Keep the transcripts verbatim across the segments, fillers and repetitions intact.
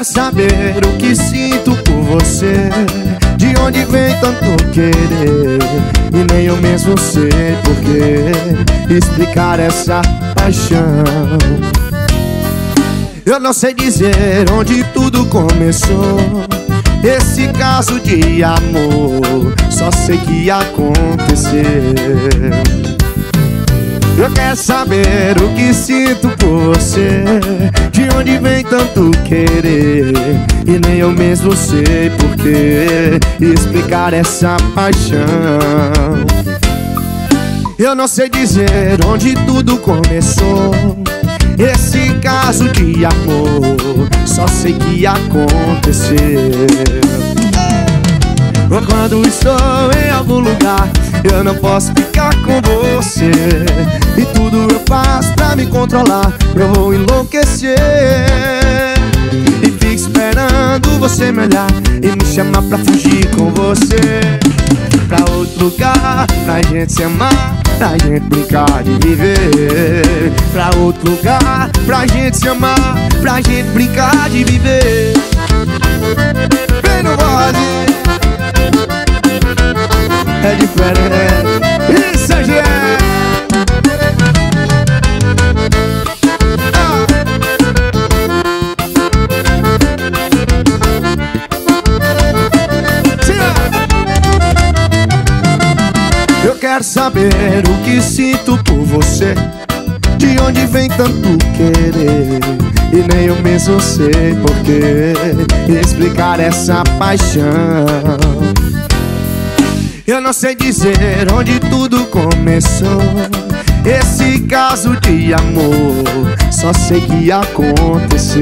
quero saber o que sinto por você, de onde vem tanto querer, e nem eu mesmo sei porquê explicar essa paixão. Eu não sei dizer onde tudo começou, esse caso de amor, só sei que aconteceu. Eu quero saber o que sinto por você, de onde vem tanto querer, e nem eu mesmo sei porquê explicar essa paixão. Eu não sei dizer onde tudo começou, esse caso de amor, só sei que aconteceu. Quando estou em algum lugar, eu não posso ficar com você, e tudo eu faço pra me controlar, eu vou enlouquecer. E fico esperando você me olhar e me chamar pra fugir com você, pra outro lugar, pra gente se amar, pra gente brincar de viver. Pra outro lugar, pra gente se amar, pra gente brincar de viver. Vem no voz, é diferente. Isso é gente. Eu quero saber o que sinto por você, de onde vem tanto querer, e nem eu mesmo sei porquê explicar essa paixão. Eu não sei dizer onde tudo começou, esse caso de amor, só sei que aconteceu.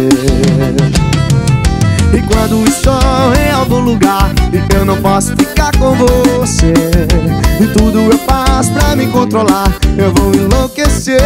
E quando estou em algum lugar, eu não posso ficar com você, e tudo eu faço pra me controlar, eu vou enlouquecer.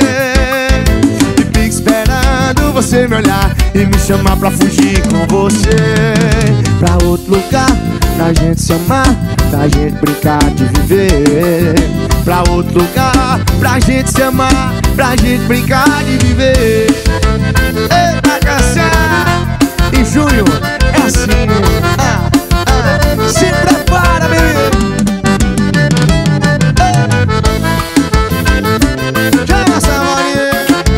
E fico esperando você me olhar e me chamar pra fugir com você, pra outro lugar, pra gente se amar, pra gente brincar de viver. Pra outro lugar, pra gente se amar, pra gente brincar de viver. Eita, canção! Em junho é assim. Ah, ah, se prepara, bebê. Chama essa Maria.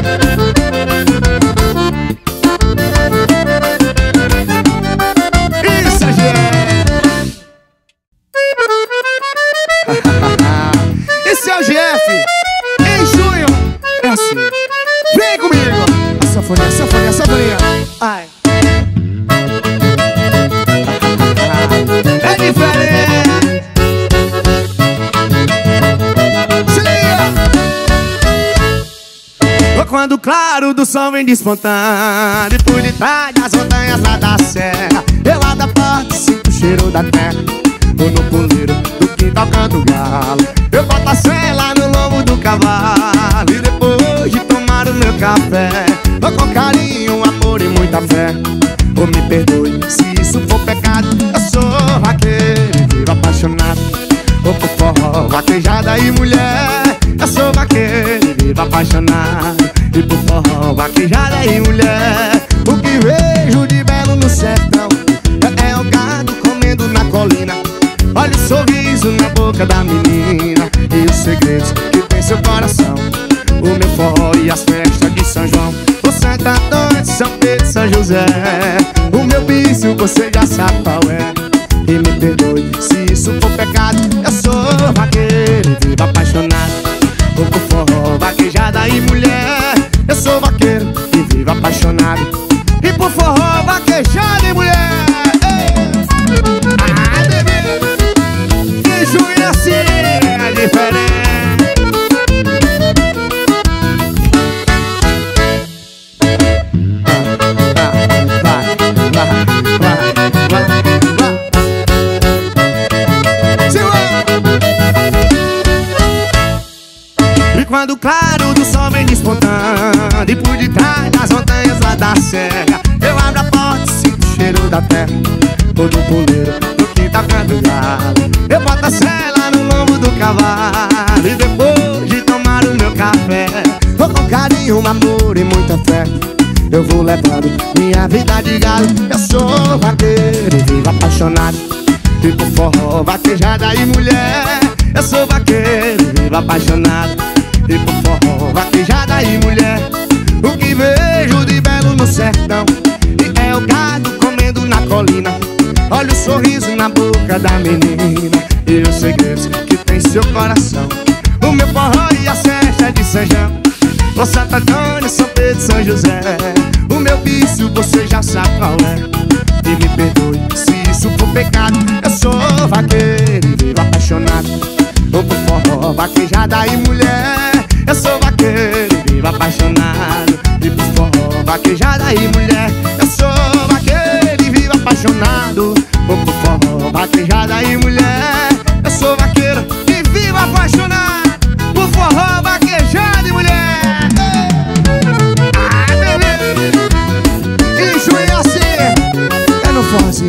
Isso, gente. Esse é o G F. Em junho é assim. Vem comigo. A sanfoninha, a sanfoninha, a sanfoninha. Ai. É diferente. Se liga. Quando o claro do sol vem despontando, e por detrás das montanhas lá da serra, eu abro a porta e sinto o cheiro da terra. Vou no puleiro do quintal canto galo, eu boto a sela no lombo do cavalo, e depois de tomar o meu café, vou com carinho, amor e muita fé. Oh, me perdoe se isso for pecado, eu sou vaqueiro e vivo apaixonado. Oh, por forró, vaquejada e mulher, eu sou vaqueiro e vivo apaixonado. E por forró, vaquejada e mulher, o que vejo de belo no sertão é, é o gado comendo na colina. Olha o sorriso na boca da menina e os segredos que tem seu coração. O meu forró e as festas de São João, o Santo Antônio, São Pedro, São José. O meu vício você já sabe qual é. E me perdoe se isso for pecado, eu sou vaqueiro e vivo apaixonado. Vou pro forró, vaquejada e mulher, eu sou vaqueiro e vivo apaixonado. E por forró, vaquejada e mulher. Ah, bebê, que junho assim é diferente. Quando o claro do sol vem despontando, e por detrás das montanhas lá da serra, eu abro a porta e sinto o cheiro da terra. Vou no puleiro do quintal canto galo, eu boto a sela no lombo do cavalo, e depois de tomar o meu café, vou com carinho, amor e muita fé. eu vou levando minha vida de galo. Eu sou vaqueiro e vivo apaixonado, e por forró, vaquejada e mulher. Eu sou vaqueiro e vivo apaixonado, e por forró, vaquejada e mulher. O que vejo de belo no sertão e é o gado comendo na colina. Olha o sorriso na boca da menina e os segredos que tem seu coração. O meu forró e a festa de São João, o Santo Antônio, São Pedro, São José. O meu vício você já sabe qual é, e me perdoe se isso for pecado. Eu sou vaqueiro e vivo apaixonado, vou pro forró, vaquejada e mulher. Eu sou vaqueiro e vivo apaixonado, e pro forró, vaquejada e mulher. Eu sou vaqueiro e vivo apaixonado, vou pro forró, vaquejada e mulher. Eu sou vaqueiro e vivo apaixonado por forró, vaquejada e mulher. Ah, beleza! E junho assim, é no forrozinho.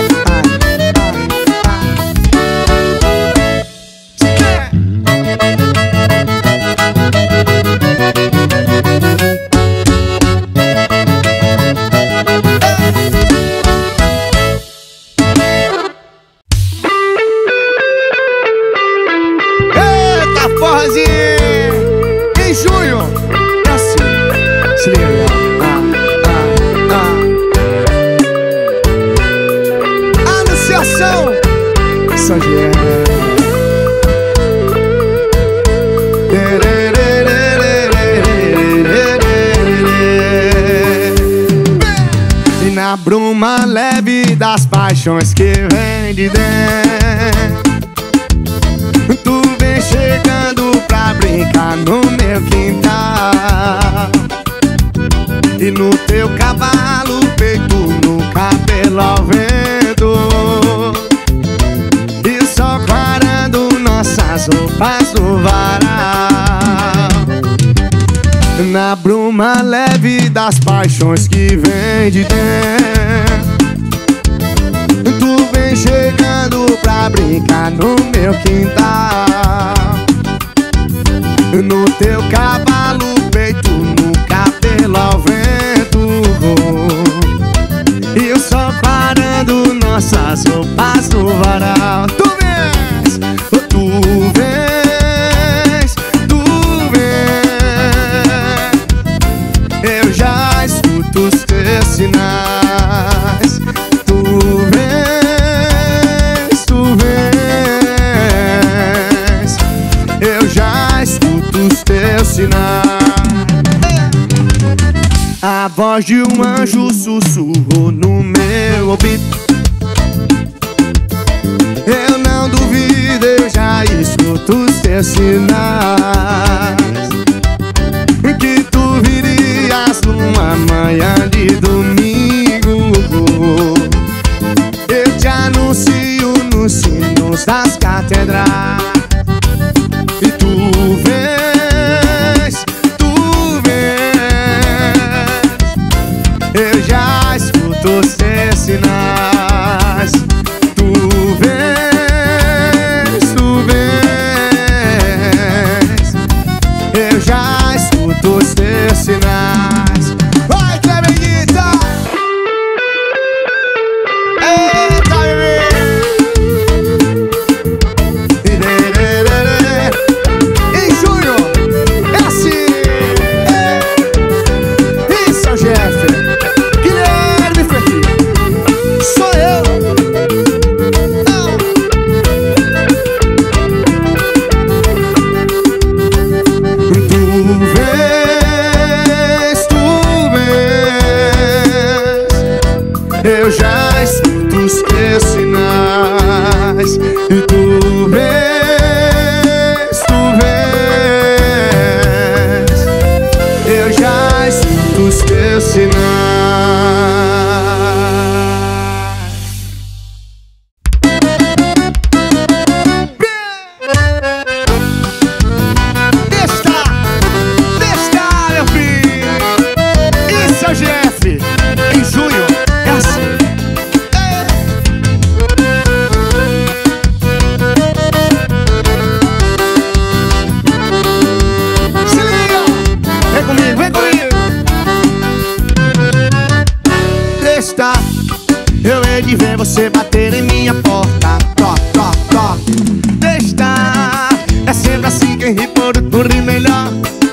E na bruma leve das paixões que vem de dentro, tu vem chegando pra brincar no meu quintal. E no teu cavalo, peito no cabelo ao vento, e só quarando nossas roupas no varal. Na bruma leve das paixões que vem de dentro, tu vem chegando pra brincar no meu quintal. No teu cavalo, peito no cabelo ao vento, e eu só parando nossas roupas no varal. Tu vês, tu vês, tu vês, eu já escuto os teus sinais. Tu vês, tu vês, eu já escuto os teus sinais. A voz de um anjo sussurrou no meu ouvido. Eu não duvido, eu já escuto os teus sinais, que tu virias numa manhã de domingo. Eu te anuncio nos sinos das catedrais. E tu vês, tu vês, eu já escuto os teus sinais. Tu vês, tu vês, eu já escuto os teus sinais. Vai, Clemenita! Eita, bebê! Em junho, é assim! Isso, Jeff! Guilherme Ferreira! Sou eu! Tu vês, tu vês, eu já escuto os teus sinais. E tu vês, tu vês, eu já escuto os teus sinais. Deixa, deixa, meu filho. Isso é o Jeff. Em junho, é assim. Se liga. Vem comigo, vem comigo. de ver você bater em minha porta. Toc, toc, toc. Deixa, é sempre assim, quem ri por outro ri melhor.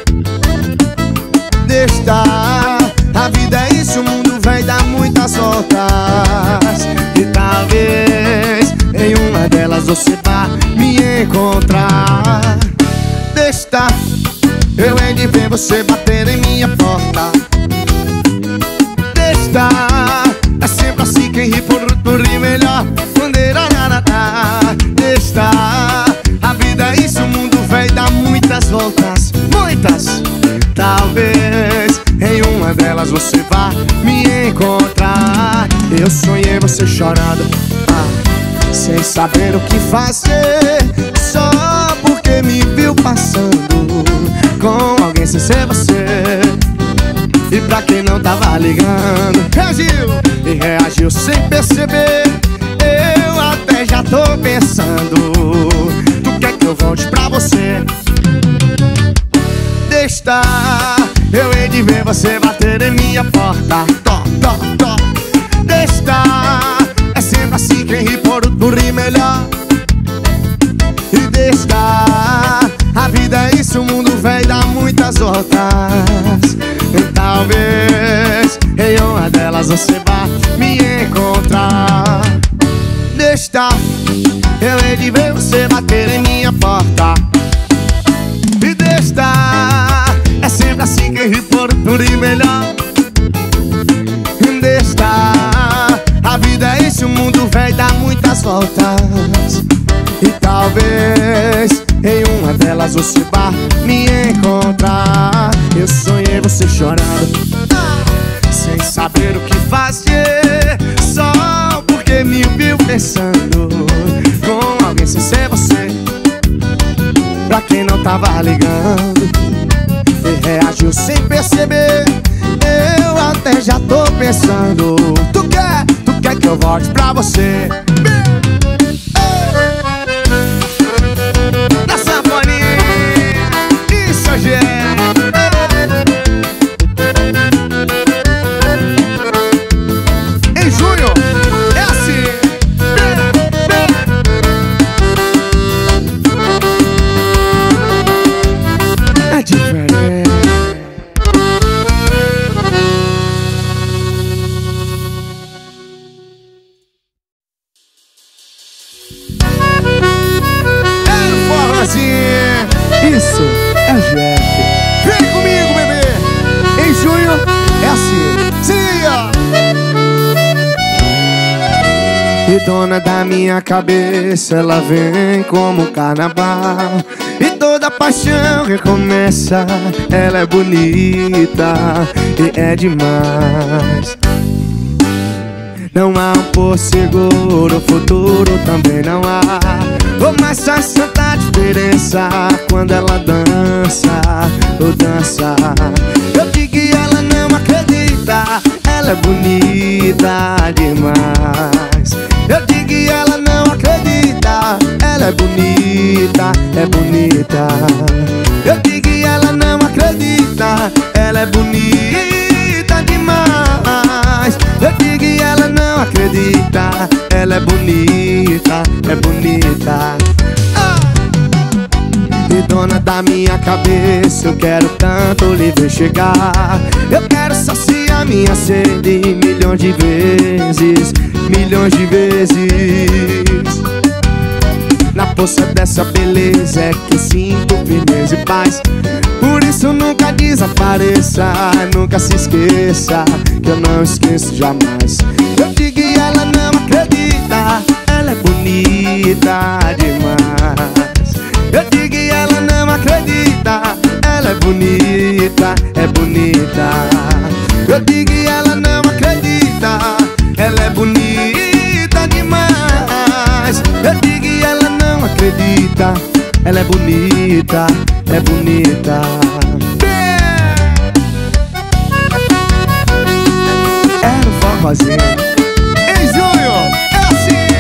Deixa, a vida é isso, o mundo vai dar muitas voltas. E talvez em uma delas você vá me encontrar. Deixa, eu hei de ver você bater em minha porta. Deixa, é sempre assim, quem ri por outro ri melhor. Deixa, a vida é isso, o mundo vai dar muitas voltas. Muitas. Talvez em uma delas você vá me encontrar. Eu sonhei você chorando, ah, sem saber o que fazer, só porque me viu passando com alguém sem ser você. E pra quem não tava ligando, reagiu, e reagiu sem perceber. Eu até já tô pensando, tu quer que eu volte pra você? Deixa, eu hei de ver você bater em minha porta. Tó, tó, tó. Deixa, é sempre assim, quem ri por outro ri melhor. E deixa, a vida é isso, o mundo vai dar muitas voltas. E talvez em uma delas você vá me encontrar. Deixa, eu hei de ver você bater em minha porta. E deixa, é sempre assim, quem ri por outro ri melhor. Deixa, a vida é isso, o mundo vai dar muitas voltas. E talvez em uma delas você vá me encontrar. Eu sonhei você chorando, ah, sem saber o que fazer, só porque me viu pensando com alguém sem ser você. Pra quem não tava ligando, e reagiu sem perceber. Eu até já tô pensando, tu quer, tu quer que eu volte pra você? Na sanfoninha, isso hoje é. Em junho, é assim. É diferente. Isso é o Jeff. Vem comigo, bebê. Em junho é assim. Sim, ó. E dona da minha cabeça, ela vem como um carnaval. E toda paixão recomeça. Ela é bonita e é demais. Não há um por seguro, o futuro também não há. Oh, mas faz tanta diferença quando ela dança, ou dança. Eu digo que ela não acredita, ela é bonita demais. Eu digo que ela não acredita, ela é bonita, é bonita. Eu digo que ela não acredita, ela é bonita demais. Eu digo que ela não acredita, ela é bonita, é bonita. Ah! E dona da minha cabeça, eu quero tanto lhe ver chegar. Eu quero saciar minha sede milhões de vezes, milhões de vezes. Na poça dessa beleza é que sinto firmeza e paz. Por isso nunca desapareça, nunca se esqueça, que eu não esqueço jamais. Eu digo que ela não acredita, ela é bonita demais. Eu digo que ela não acredita, ela é bonita, é bonita. Eu digo que ela não acredita, ela é bonita demais. Eu digo que ela não acredita, ela é bonita, é bonita. Era um forrozinho. Em junho, é assim.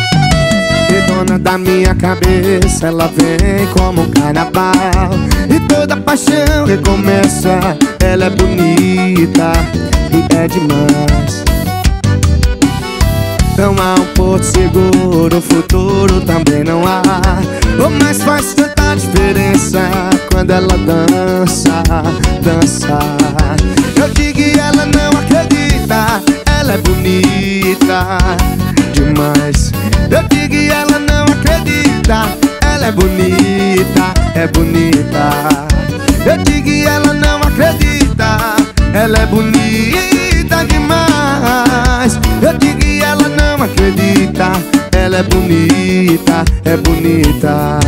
E dona da minha cabeça, ela vem como um carnaval. E toda paixão recomeça. Ela é bonita e é demais. Não há um porto seguro, o futuro também não há. Oh, mas faz tanta diferença quando ela dança, dança. Eu digo e ela não acredita, ela é bonita demais. Eu digo e ela não acredita, ela é bonita, é bonita. Eu digo e ela não acredita, ela é bonita demais. Eu digo e ela não acredita, ela é bonita, é bonita.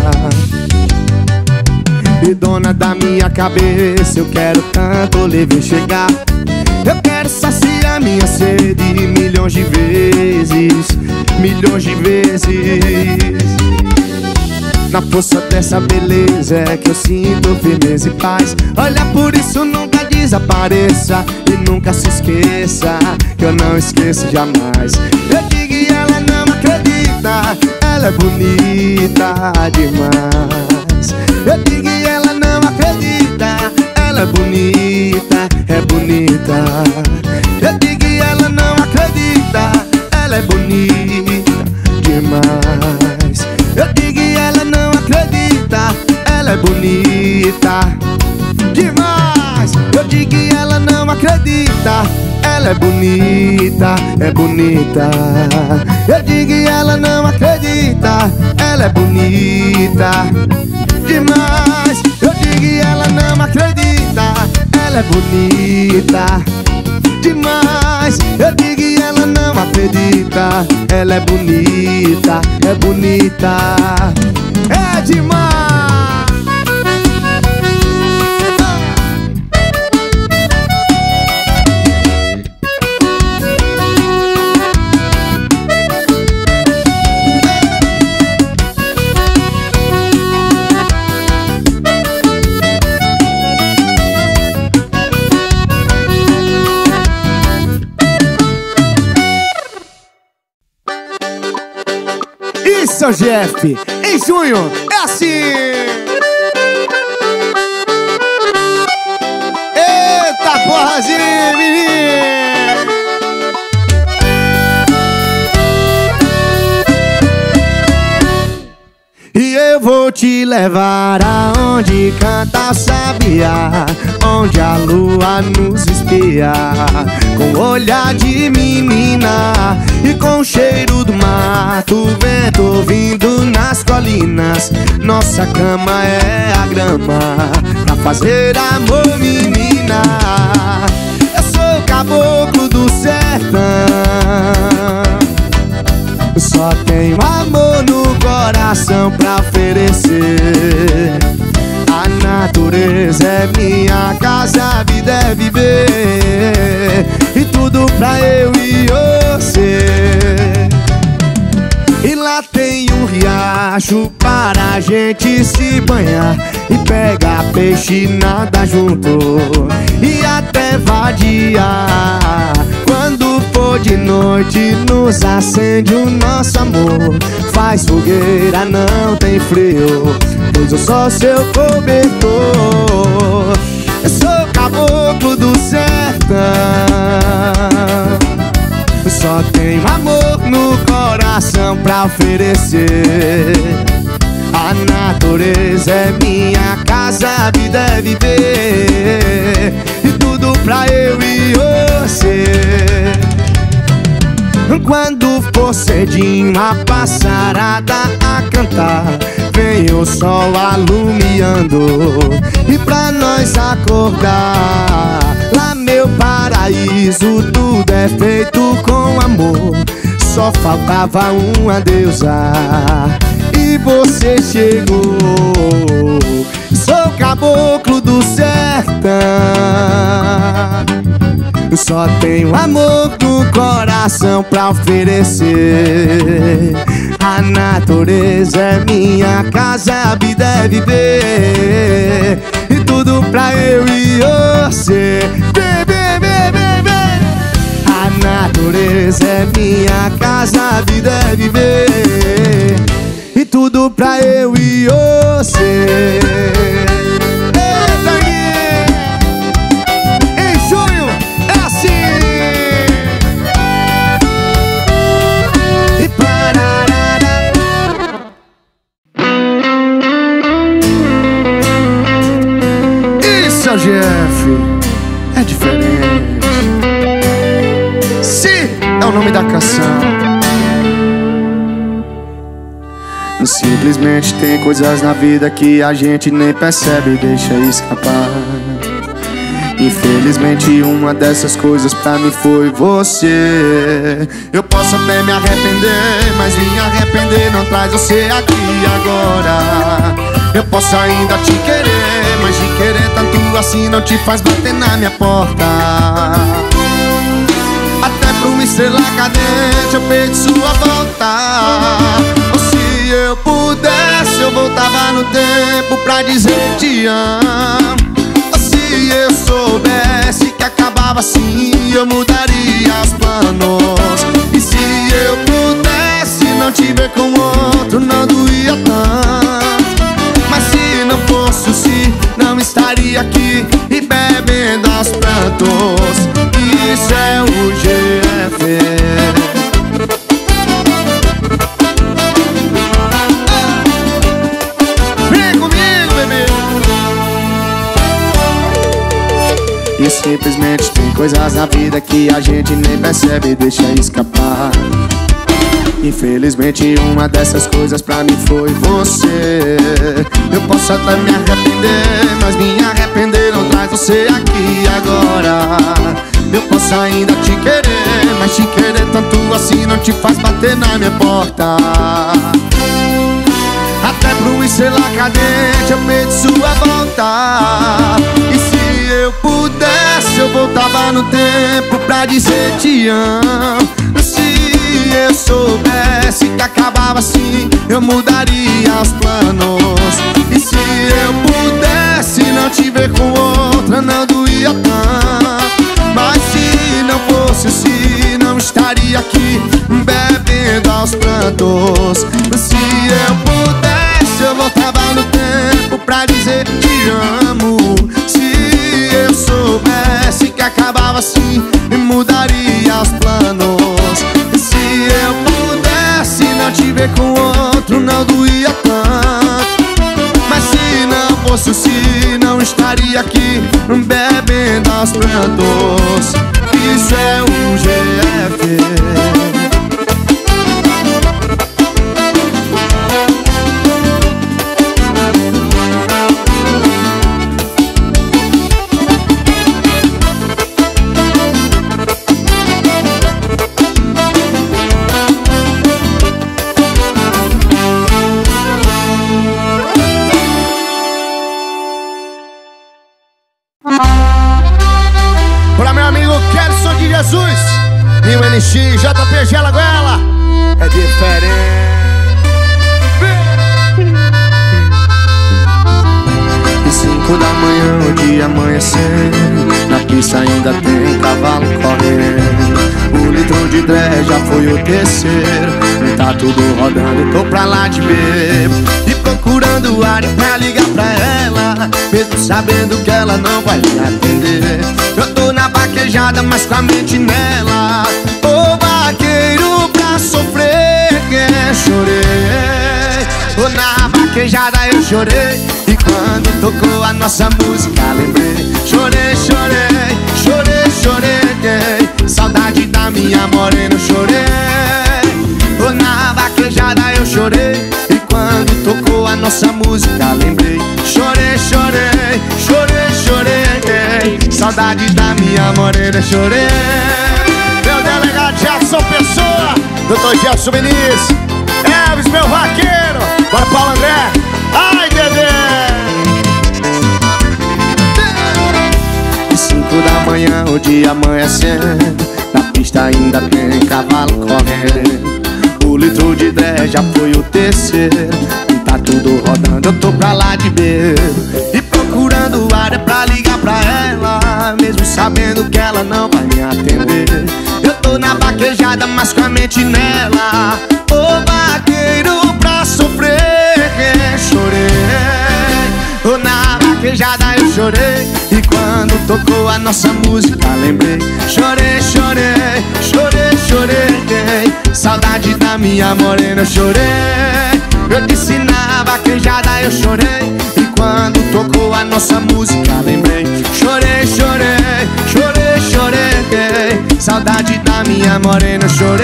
E dona da minha cabeça, eu quero tanto lhe ver chegar. Eu quero saciar minha sede milhões de vezes, milhões de vezes. Na força dessa beleza é que eu sinto firmeza e paz. Olha, por isso nunca desapareça e nunca se esqueça, que eu não esqueço jamais. Eu digo e ela não acredita, ela é bonita demais. Eu digo e ela não acredita, ela é bonita, é bonita. Eu digo e ela não acredita, ela é bonita demais. Eu digo e ela não acredita, ela é bonita demais. Eu digo e ela não acredita, ela é bonita, é bonita. Eu digo e ela não acredita, ela é bonita demais. Eu digo e ela não acredita, ela é bonita demais. Eu digo e ela não acredita, ela é bonita, é bonita, é demais. Seu Jeff, em junho é assim. Eita porrazinha, menino. E eu vou te levar aonde canta o sabiá, onde a lua nos espia, com olhar de menina e com o cheiro do mato, vento vindo nas colinas. Nossa cama é a grama pra fazer amor, menina. Eu sou o caboclo do sertão, só tenho amor no coração pra oferecer. A natureza é minha casa, a vida é viver, e tudo pra eu e você. E lá tem um riacho para a gente se banhar e pegar peixe, nada junto e até vadiar. Quando for de noite nos acende o nosso amor, faz fogueira, não tem frio, pois eu sou seu cobertor. Eu sou caboclo do sertão, só tenho amor no coração pra oferecer. A natureza é minha casa, a vida é viver, e tudo pra eu e você. Quando for cedinho a passarada a cantar, vem o sol alumiando e pra nós acordar. Lá meu paraíso tudo é feito com amor, só faltava uma deusa e você chegou. Sou caboclo do sertão, só tenho amor no coração pra oferecer. A natureza é minha casa, a vida é viver, e tudo pra eu e você. Vem, vem, vem, vem, vem. A natureza é minha casa, a vida é viver, e tudo pra eu e você. Ei! nome da canção. Simplesmente tem coisas na vida que a gente nem percebe e deixa escapar. Infelizmente uma dessas coisas pra mim foi você. Eu posso até me arrepender, mas me arrepender não traz você aqui agora. Eu posso ainda te querer, mas te querer tanto assim não te faz bater na minha porta. Até pra uma estrela cadente eu perdi sua volta. Ou se eu pudesse eu voltava no tempo pra dizer te amo. Ou se eu soubesse que acabava assim eu mudaria os planos. E se eu pudesse não te ver com outro não doía tanto. Mas se não fosse o se não estaria aqui e bebendo aos prantos. Isso é o G F. Vem comigo, bebê. E simplesmente tem coisas na vida que a gente nem percebe e deixa escapar. Infelizmente uma dessas coisas pra mim foi você. Eu posso até me arrepender, mas me arrepender não traz você aqui agora. Eu posso ainda te querer, mas te querer tanto assim não te faz bater na minha porta. Até pro estrela cadente eu perdi sua volta. E se eu pudesse eu voltava no tempo pra dizer te amo. Se eu soubesse que acabava assim eu mudaria os planos. E se eu pudesse não te ver com outra não doía tanto. Mas se não fosse assim não estaria aqui bebendo aos prantos. Se eu pudesse eu voltava no tempo pra dizer te amo. Se eu soubesse que acabava assim mudaria os planos. Se eu pudesse não te ver com outro não doía tanto. Mas se não fosse o se não estaria aqui bebendo aos prantos. Isso é um G F. Olá, meu amigo Kerson de Jesus e o N X, J P G Alagoela. É diferente. E cinco da manhã, o dia amanhecendo, na pista ainda tem cavalo correndo. O litro de dré já foi o terceiro. Tá tudo rodando, tô pra lá de bebo e procurando área pra ligar pra ela, mesmo sabendo que ela não vai me atender. Eu tô na vaquejada, mas com a mente nela. Ô vaqueiro pra sofrer, que chorei. Ô na vaquejada eu chorei. E quando tocou a nossa música lembrei. Chorei, chorei, chorei, chorei. Saudade da minha morena eu chorei. Ô na vaquejada eu chorei. E quando tocou a nossa música lembrei. Chorei, chorei, chorei, chorei. Saudade da minha morena chorei. Meu delegado Gerson Pessoa, doutor Gerson Vinícius, Elvis, meu vaqueiro. Bora, Paulo André. Ai, Dedê. Cinco da manhã, o dia amanhecendo, na pista ainda tem cavalo correndo. O litro de dré já foi o terceiro. E tá tudo rodando, eu tô pra lá de beiro e procurando área pra ligar pra ela, mesmo sabendo que ela não vai me atender. Eu tô na vaquejada, mas com a mente nela. Ô vaqueiro pra sofrer, que chorei. Ô na vaquejada eu chorei. E quando tocou a nossa música lembrei. Chorei, chorei, chorei, chorei. Saudade da minha morena eu chorei. Eu disse na vaquejada eu chorei. E quando tocou a nossa música lembrei. Chorei, chorei, chorei, chorei. saudade da minha morena, eu chorei.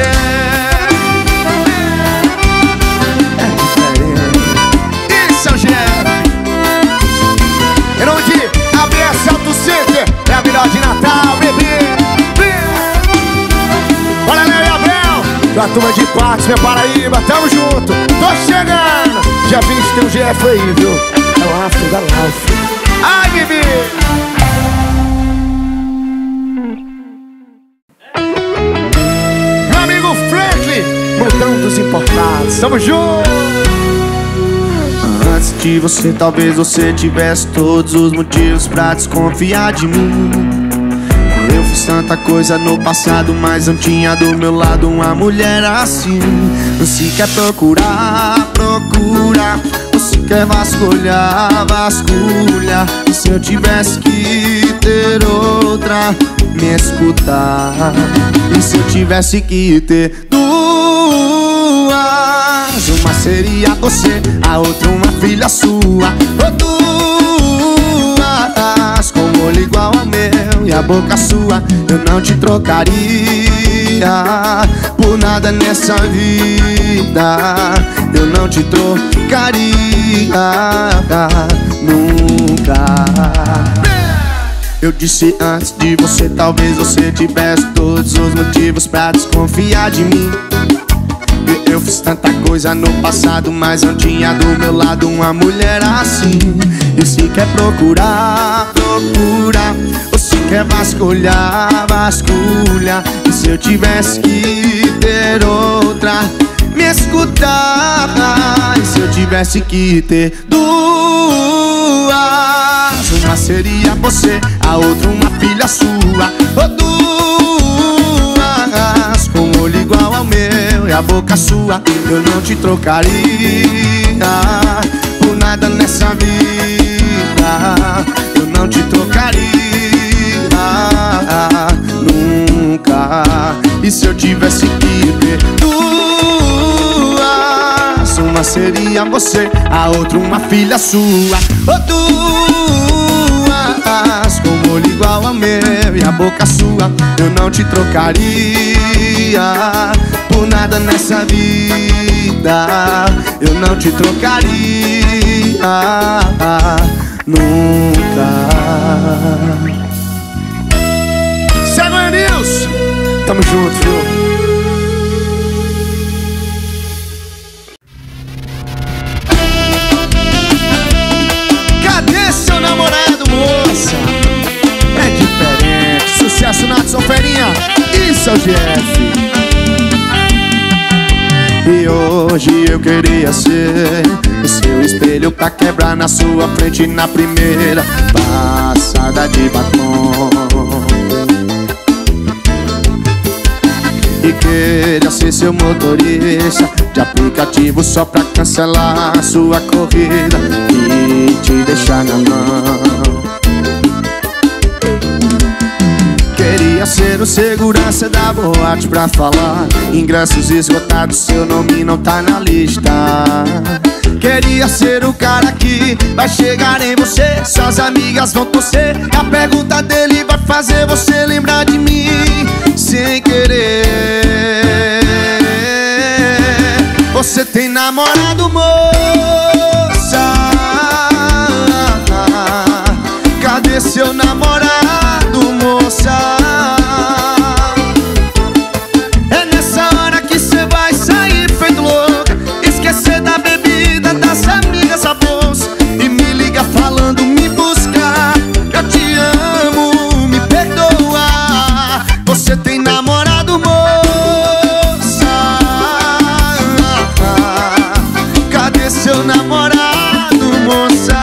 É diferente. Isso é o G F. Em nome de A B S Auto Center, é a melhor de Natal, bebê. Olha aí, Abel, da turma de Patos, minha Paraíba, tamo junto. Tô chegando. Dia vinte tem um G F aí, viu? É o after da Life. Ai, bebê. Meu amigo Franklin, montão dos importados, tamo junto. Antes de você, talvez você tivesse todos os motivos pra desconfiar de mim. Eu fiz tanta coisa no passado, mas não tinha do meu lado uma mulher assim. Você quer procurar, procurar. Você quer vasculhar, vasculhar. E se eu tivesse que ter outra, me escutar. E se eu tivesse que ter duas, uma seria você, a outra uma filha sua. Ou duas, com o olho igual ao meu e a boca sua. Eu não te trocaria por nada nessa vida. Eu não te trocaria nunca. Eu disse antes de você, talvez você tivesse todos os motivos pra desconfiar de mim. Eu fiz tanta coisa no passado, mas não tinha do meu lado uma mulher assim. E se quer procurar, procura. Ou se quer vasculhar, vasculha. E se eu tivesse que ter outra, me escutar. E se eu tivesse que ter duas, uma seria você, a outra uma filha sua. Ou duas, com o olho igual ao meu e a boca sua. Eu não te trocaria por nada nessa vida. Eu não te trocaria nunca. E se eu tivesse que ter duas, uma seria você, a outra uma filha sua. Ou duas, com o olho igual ao meu e a boca sua. Eu não te trocaria por nada nessa vida. Eu não te trocaria nunca. Segue o Nilson, tamo junto, viu? Cadê seu namorado, moça? É diferente. Sucesso na São Ferinha. Isso é o G F. E hoje eu queria ser o seu espelho pra quebrar na sua frente na primeira passada de batom. E queria ser seu motorista de aplicativo só pra cancelar a sua corrida e te deixar na mão. Queria ser o segurança da boate pra falar ingressos esgotados, seu nome não tá na lista. Queria ser o cara que vai chegar em você, suas amigas vão torcer, a pergunta dele vai fazer você lembrar de mim sem querer. Você tem namorado, moça? Cadê seu namorado, moça? É nessa hora que cê vai sair feito louca, esquecer da bebida, das amigas, a bolsa, e me liga falando me buscar. Eu te amo, me perdoa. Você tem namorado, moça? Cadê seu namorado, moça?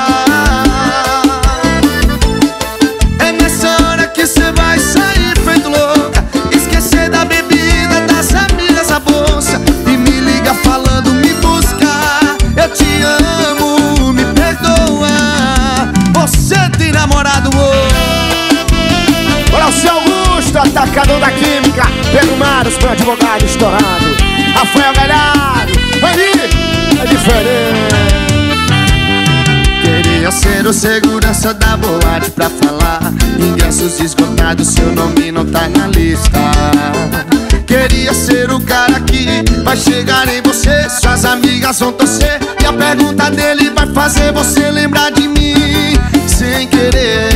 É nessa hora que cê vai sair feito louca, esquecer da bebida, das amigas, a bolsa, e me liga falando me buscar. Eu te amo, me perdoa. Você tem namorado, moça? Olha o seu Augusto, atacador da química, Pedro Maros, meu advogado estourado, Rafael Galhardo, ali é diferente. Queria ser era o segurança da boate pra falar. Ingressos esgotados, seu nome não tá na lista. Queria ser o cara que vai chegar em você, suas amigas vão torcer e a pergunta dele vai fazer você lembrar de mim sem querer.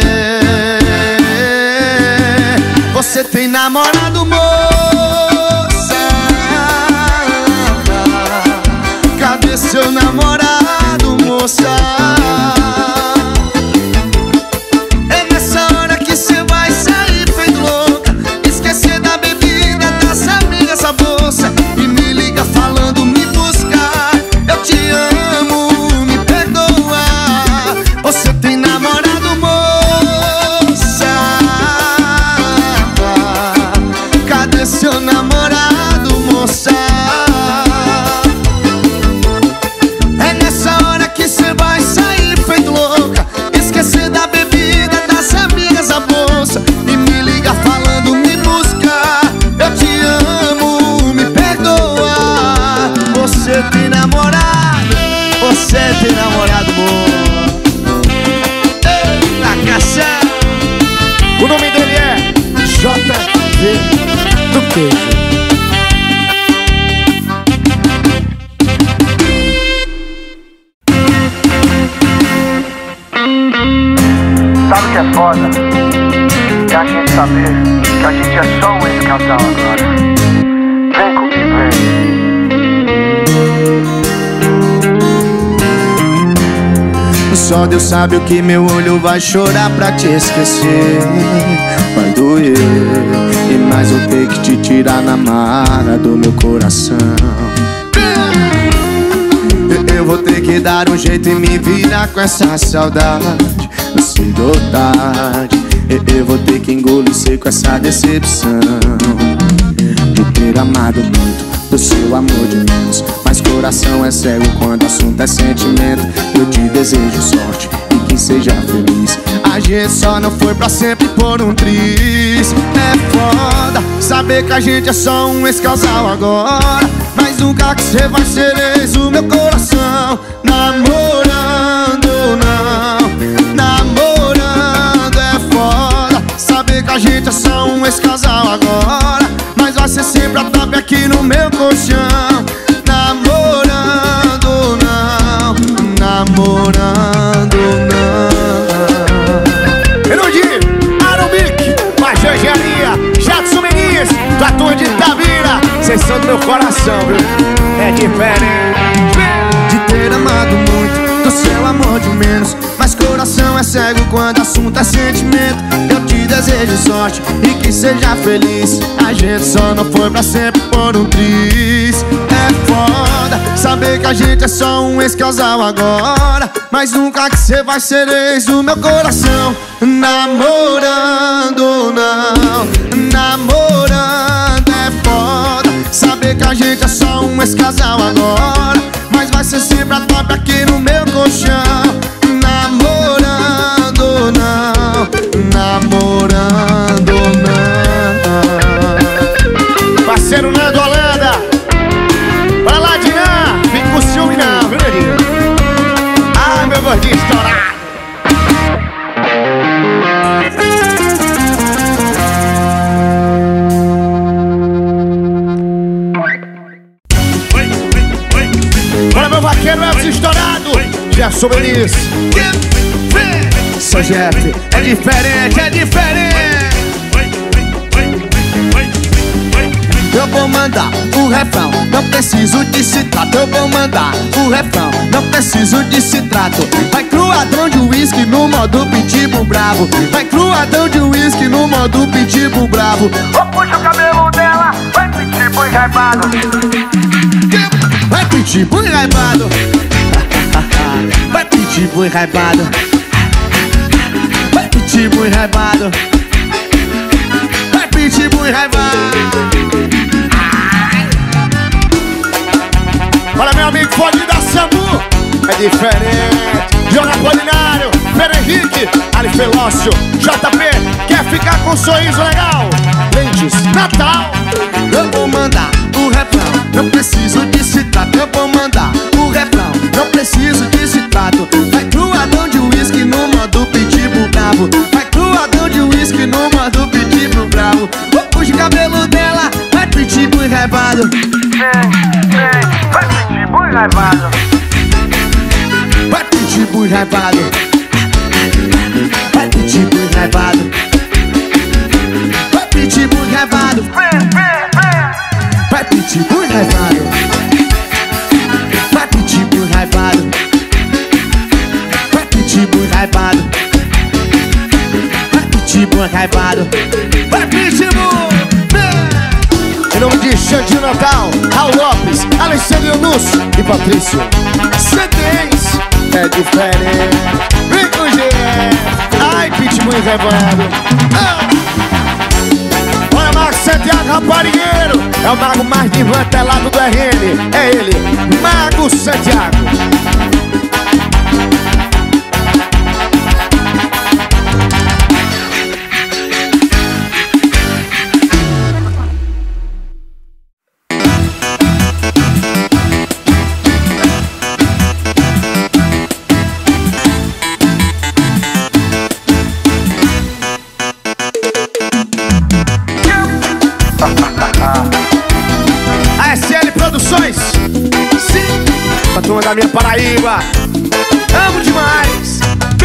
Você tem namorado, moça? Cadê seu namorado, moça? É nessa hora que cê vai sair feito louca, esquecer da bebida, das amigas, a bolsa, e me liga falando me buscar. Eu te amo, me perdoa. Você tem namorado, moça? Cadê seu namorado, moça? É nessa hora que cê vai sair feito louca, esquecer da bebida, das amigas, a bolsa, e me liga falando me buscar. Eu te amo, me perdoa. Você tem namorado? Você tem namorado, amor? Ei, na caixa. O nome dele é J V do Queijo. Sabe o que é foda? É a gente saber que a gente é só um ex-casal agora. Vem comigo, vem. Só Deus sabe o que meu olho vai chorar pra te esquecer. Vai doer, e mais eu ter que te tirar na marra do meu coração. Eu vou ter que dar um jeito e me virar com essa saudade, cedo ou tarde. Eu vou ter que engolir seco essa decepção de ter amado muito, do seu amor de menos. Mas coração é cego quando assunto é sentimento. Eu te desejo sorte e que seja feliz. A gente só não foi pra sempre por um triz. É foda saber que a gente é só um ex-casal agora, mas nunca que cê vai ser ex o meu coração. Namorando não, namorando é foda saber que a gente é só um ex-casal agora, mas vai ser sempre a top aqui no meu colchão. Namorando não, namorando não. Enudinho, Arubic, Major Engenharia, Jadson Meniz, Tatu de Itavira, vocês são do meu coração, viu? É diferente de ter amado muito, do seu amor de menos. Mas coração é cego quando assunto é sentimento. Eu te desejo sorte e que seja feliz. A gente só não foi pra sempre por um triz. É foda saber que a gente é só um ex-casal agora, mas nunca que cê vai ser ex do meu coração. Namorando não, namorando é foda saber que a gente é só um ex-casal agora, mas vai ser sempre a top aqui no meu colchão. Namorando não, namorando não. Parceiro Nando Holanda, vai lá, Dinan, fica com ciúme não, viu, Nedinho? Ai, meu gordinho estourado. Bora, meu vaqueiro, Elvis estourado, Jefferson Meniz. Seu Jeff, é diferente, é diferente. Eu vou mandar o refrão, não preciso de citrato. Eu vou mandar o refrão, não preciso de citrato. Vai cruadão de uísque no modo pitbull bravo. Vai cruadão de uísque no modo pitbull bravo. Ou puxa o cabelo dela, vai pitbull enraivado. Vai pitbull enraivado. Vai pitbull enraivado. Vai pitbull enraivado. Vai pitbull enraivado. Olha, meu amigo, pode dar Samu. É diferente. Joga Apolinário, Pedro Henrique, Ali Felócio, J P. Quer ficar com um sorriso legal? Lentes, Natal. Eu vou mandar o refrão, não preciso de citrato. Eu vou mandar o refrão, não preciso de citrato. Vai cruadão de uísque raivado. Vai pitbull raivado. Vai pitbull raivado. Vai pitbull raivado. Vai pitbull raivado. Vai pitbull raivado. Vai pitbull raivado. Vai pitbull raivado. Vai pitbull. Em nome de Xandinho Natal, Raul Lopes, Alexandre Nusso e Patrício Cedens. É diferente. Vem com G. Ai, pitbull raivado. Ah. Olha, Marcos Santiago, raparigueiro. É o mago mais desmantelado do R N. É ele, Mago Santiago. A S L Produções, sim, pra turma da minha Paraíba, amo demais.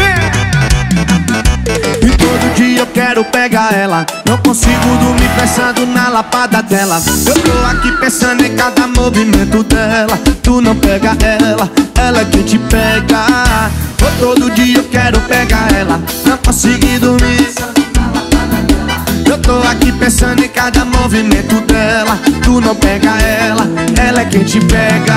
E todo dia eu quero pegar ela, não consigo dormir pensando na lapada dela. Eu tô aqui pensando em cada movimento dela. Tu não pega ela, ela é quem te pega. Oh, todo dia eu quero pegar ela, não consigo dormir. Eu tô aqui pensando em cada movimento dela. Tu não pega ela, ela é quem te pega.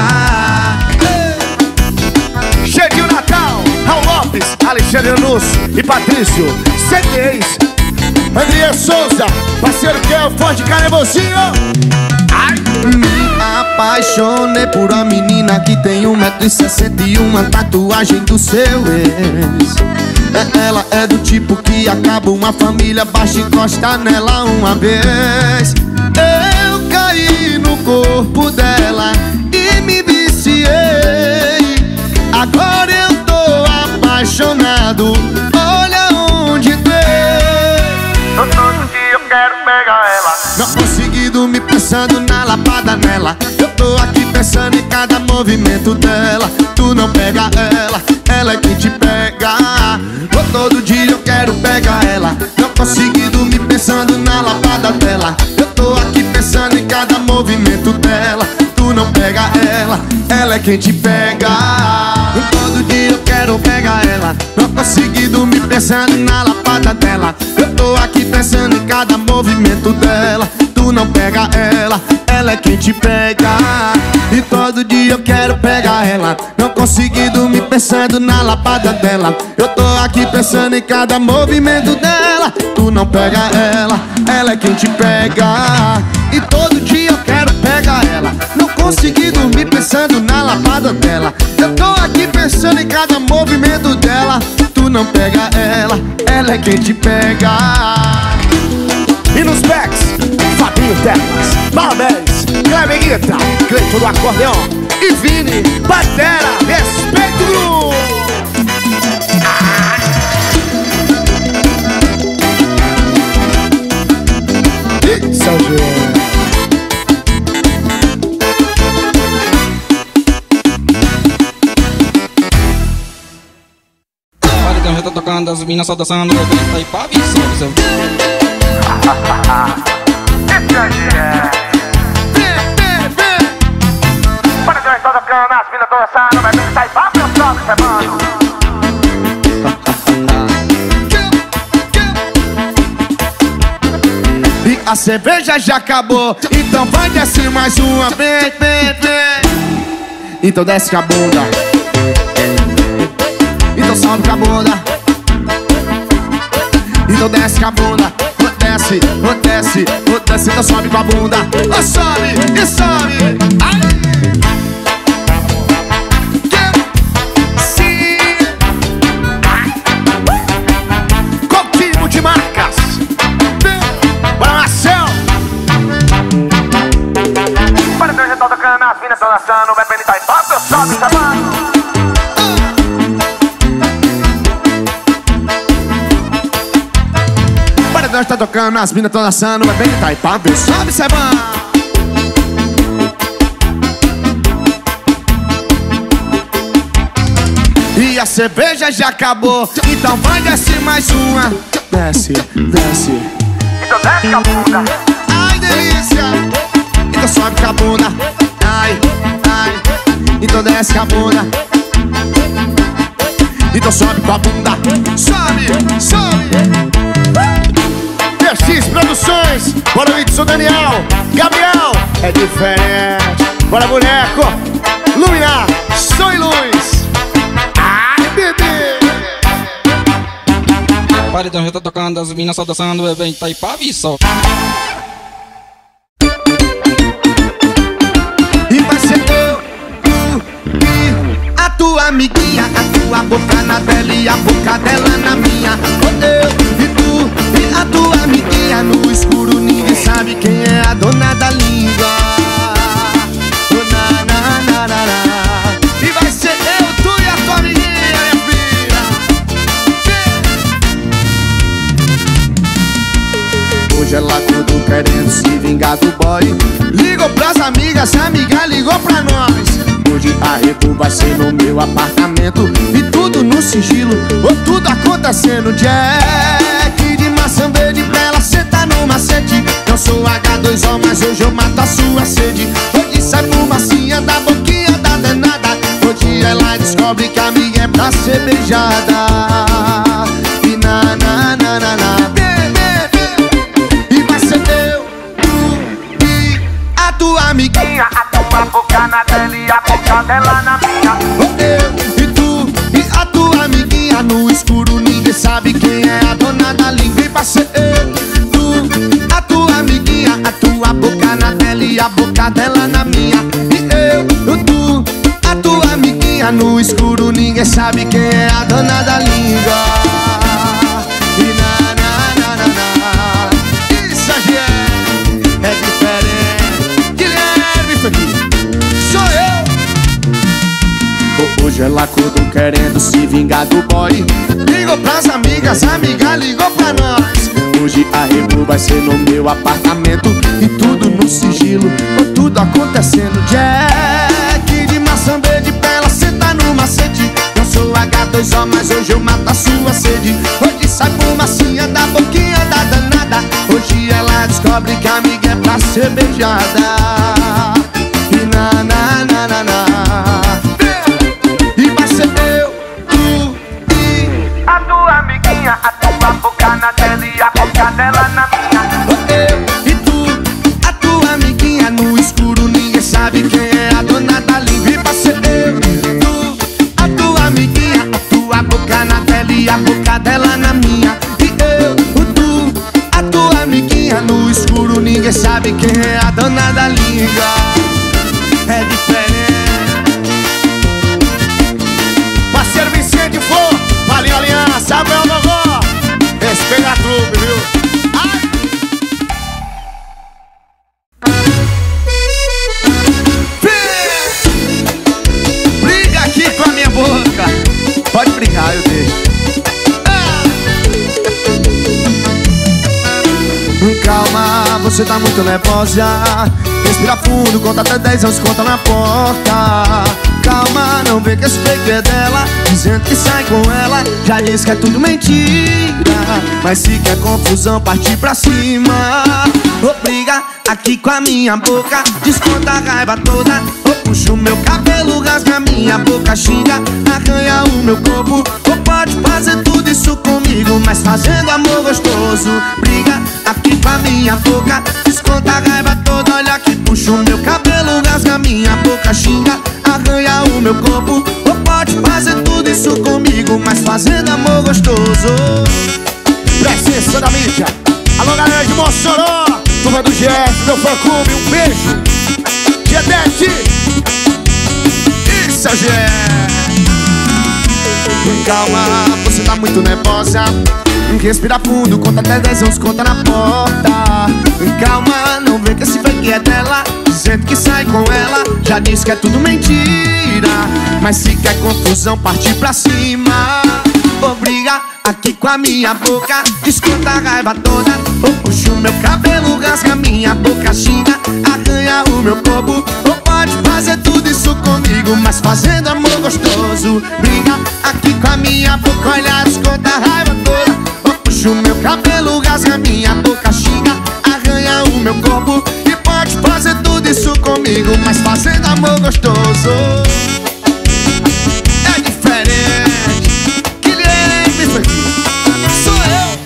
Xandinho Natal, Raul Lopes, Alexandre Nusso e Patrício Cedens. André Souza, parceiro que é o Forte Canevozinho. Ai. Me apaixonei por uma menina que tem um metro e sessenta e uma tatuagem do seu ex. Ela é do tipo que acaba uma família, baixa e encosta nela uma vez. Eu caí no corpo dela e me viciei. Agora eu tô apaixonado, olha onde tem. Todo dia eu quero pegar ela. Não consegui dormir pensando na lapada nela. Eu tô aqui pensando em cada movimento dela. Tu não pega ela, ela é quem te pega. Oh, todo dia eu quero pegar ela, não consegui dormir pensando na lapada dela. Eu tô aqui pensando em cada movimento dela. Tu não pega ela, ela é quem te pega. Todo dia eu quero pegar ela, não consegui dormir pensando na lapada dela. Eu tô aqui pensando em cada movimento dela. Tu não pega ela, ela é quem te pega. E todo dia eu quero pegar ela, não consegui dormir pensando na lapada dela. Eu tô aqui pensando em cada movimento dela. Tu não pega ela, ela é quem te pega. E todo dia eu quero pegar ela, não consegui dormir pensando na lapada dela. Eu tô aqui pensando em cada movimento dela. Tu não pega ela, ela é quem te pega. E nos backs, Fabinho Termas, Balbés, Kleber Guita, Cleiton do acordeão e Vini, batera, respeito grupo. São João. Já tá tocando, as minas só dançando, eu vou tá aí pra vir, sobe, sobe. Esse aí é. Paredão está tocando, as minas tão dançando, vai bem, tá aí pra vir, sobe, semana. E a cerveja já acabou, então vai descer mais uma vez, vem, vem. Então desce com a bunda, então sobe com a bunda, então desce com a bunda. Desce, desce, desce, então sobe com a bunda. Oh, sobe e sobe. Ai. Sim. Coquinho de marcas. Bora, Marcel. Paredão já tá tocando, as minas tão dançando, vai bem, tá aí pra vir, sobe, semana. Nós tá tocando, as minas tão dançando, vai bem que tá aí pra ver, sobe, Sebão. a cerveja já acabou. Então vai, desce mais uma. Desce, desce. Então desce com a bunda. Ai, delícia. Então sobe com a bunda. Ai, ai. Então desce com a bunda. Então sobe com a bunda. Sobe, sobe. T X Produções. Bora, Whitson, Daniel, Gabriel. É diferente. Bora, boneco. Luminar, som e luz. Ai, bebê. Paredão já tá tocando, as minas só dançando, é bem Itaipava e só. E vai ser eu, tu e a tua amiguinha. A tua boca na dela e a boca dela na minha. Eu e tu e a tua amiguinha. No escuro ninguém sabe quem é a dona da língua. Oh, na, na, na, na, na. E vai ser eu, tu e a tua amiguinha, minha filha. Hoje ela tudo querendo se vingar do boy. Ligou pras amigas, a amiga ligou pra nós. Hoje a rebu vai ser no meu apartamento. E tudo no sigilo, ou tudo acontecendo. Jack de maçã verde pra ela sentar no macete. Eu sou H dois O, mas hoje eu mato a sua sede. Hoje sai fumacinha da boquinha da danada. Hoje ela descobre que a amiga é pra ser beijada. E na na na na na. E vai ser eu, tu e a tua amiguinha. A tua boca na dela e a boca dela na minha. Eu e tu e a tua amiguinha. No escuro ninguém sabe quem é a dona da língua. E vai ser eu, tu, a tua amiguinha. A tua boca na dela e a boca dela na minha. E eu, o tu, a tua amiguinha. No escuro ninguém sabe quem é a dona da língua. E na na na na na. Isso é, é diferente. Guilherme Felipe, sou eu. Hoje ela acordou querendo se vingar do boy. Ligou pras amigas, a amiga ligou pra nós. Hoje a rebu vai ser no meu apartamento. E tudo no sigilo, ou tudo acontecendo. Jack de maçã verde pra ela sentar no macete. Eu sou H dois O, mas hoje eu mato a sua sede. Hoje sai fumacinha da boquinha da danada. Hoje ela descobre que a amiga é pra ser beijada. E na na na na na. E vai ser eu, tu e a tua amiguinha. A tua boca na dela e a boca dela na minha. eu e tu, a tua amiguinha. No escuro ninguém sabe quem é a dona da língua. E vai ser eu, tu, a tua amiguinha. A tua boca na dela e a boca dela na minha. E eu, o tu, a tua amiguinha. No escuro ninguém sabe quem é a dona da língua. É diferente. Parceiro Vicente For, valeu aliança, Abel Gogó. Respeita a trupe, viu? Ai. Briga aqui com a minha boca. Pode brigar, eu deixo. Calma, você tá muito nervosa. Respira fundo, conta até dez, anos, conta na porta. Calma, não vê que esse fake é dela. Dizendo que sai com ela, já disse que é tudo mentira. Mas se quer confusão, partir pra cima. Ou briga aqui com a minha boca, desconta a raiva toda. Ou puxa o meu cabelo, rasga a minha boca, xinga, arranha o meu corpo. Ou pode fazer tudo isso comigo, mas fazendo amor gostoso. Briga aqui com a minha boca, desconta a raiva toda. Olha que puxa o meu cabelo, rasga a minha boca, xinga, arranha o meu corpo. Ou pode fazer tudo isso comigo, mas fazendo amor gostoso. Presença da mídia. Alô, galera de Mossoró, turma do G F, meu fã-clube, um beijo. Gedete, isso é G F. Calma, você tá muito nervosa. Respira fundo, conta até dez, anos, conta na porta. Calma, não vê que esse fake é dela. Dizendo que sai com ela, já disse que é tudo mentira. Mas se quer confusão, partir pra cima. Ou briga aqui com a minha boca, desconta a raiva toda. Ou puxa o meu cabelo, rasga a minha boca, xinga, arranha o meu corpo. Ou pode fazer tudo isso comigo, comigo, mas fazendo amor gostoso. Briga aqui com a minha boca, olha, esconda a raiva toda. Puxa o meu cabelo, rasga minha boca, xinga, arranha o meu corpo. E pode fazer tudo isso comigo, mas fazendo amor gostoso. É diferente. Guilherme, isso aqui sou eu.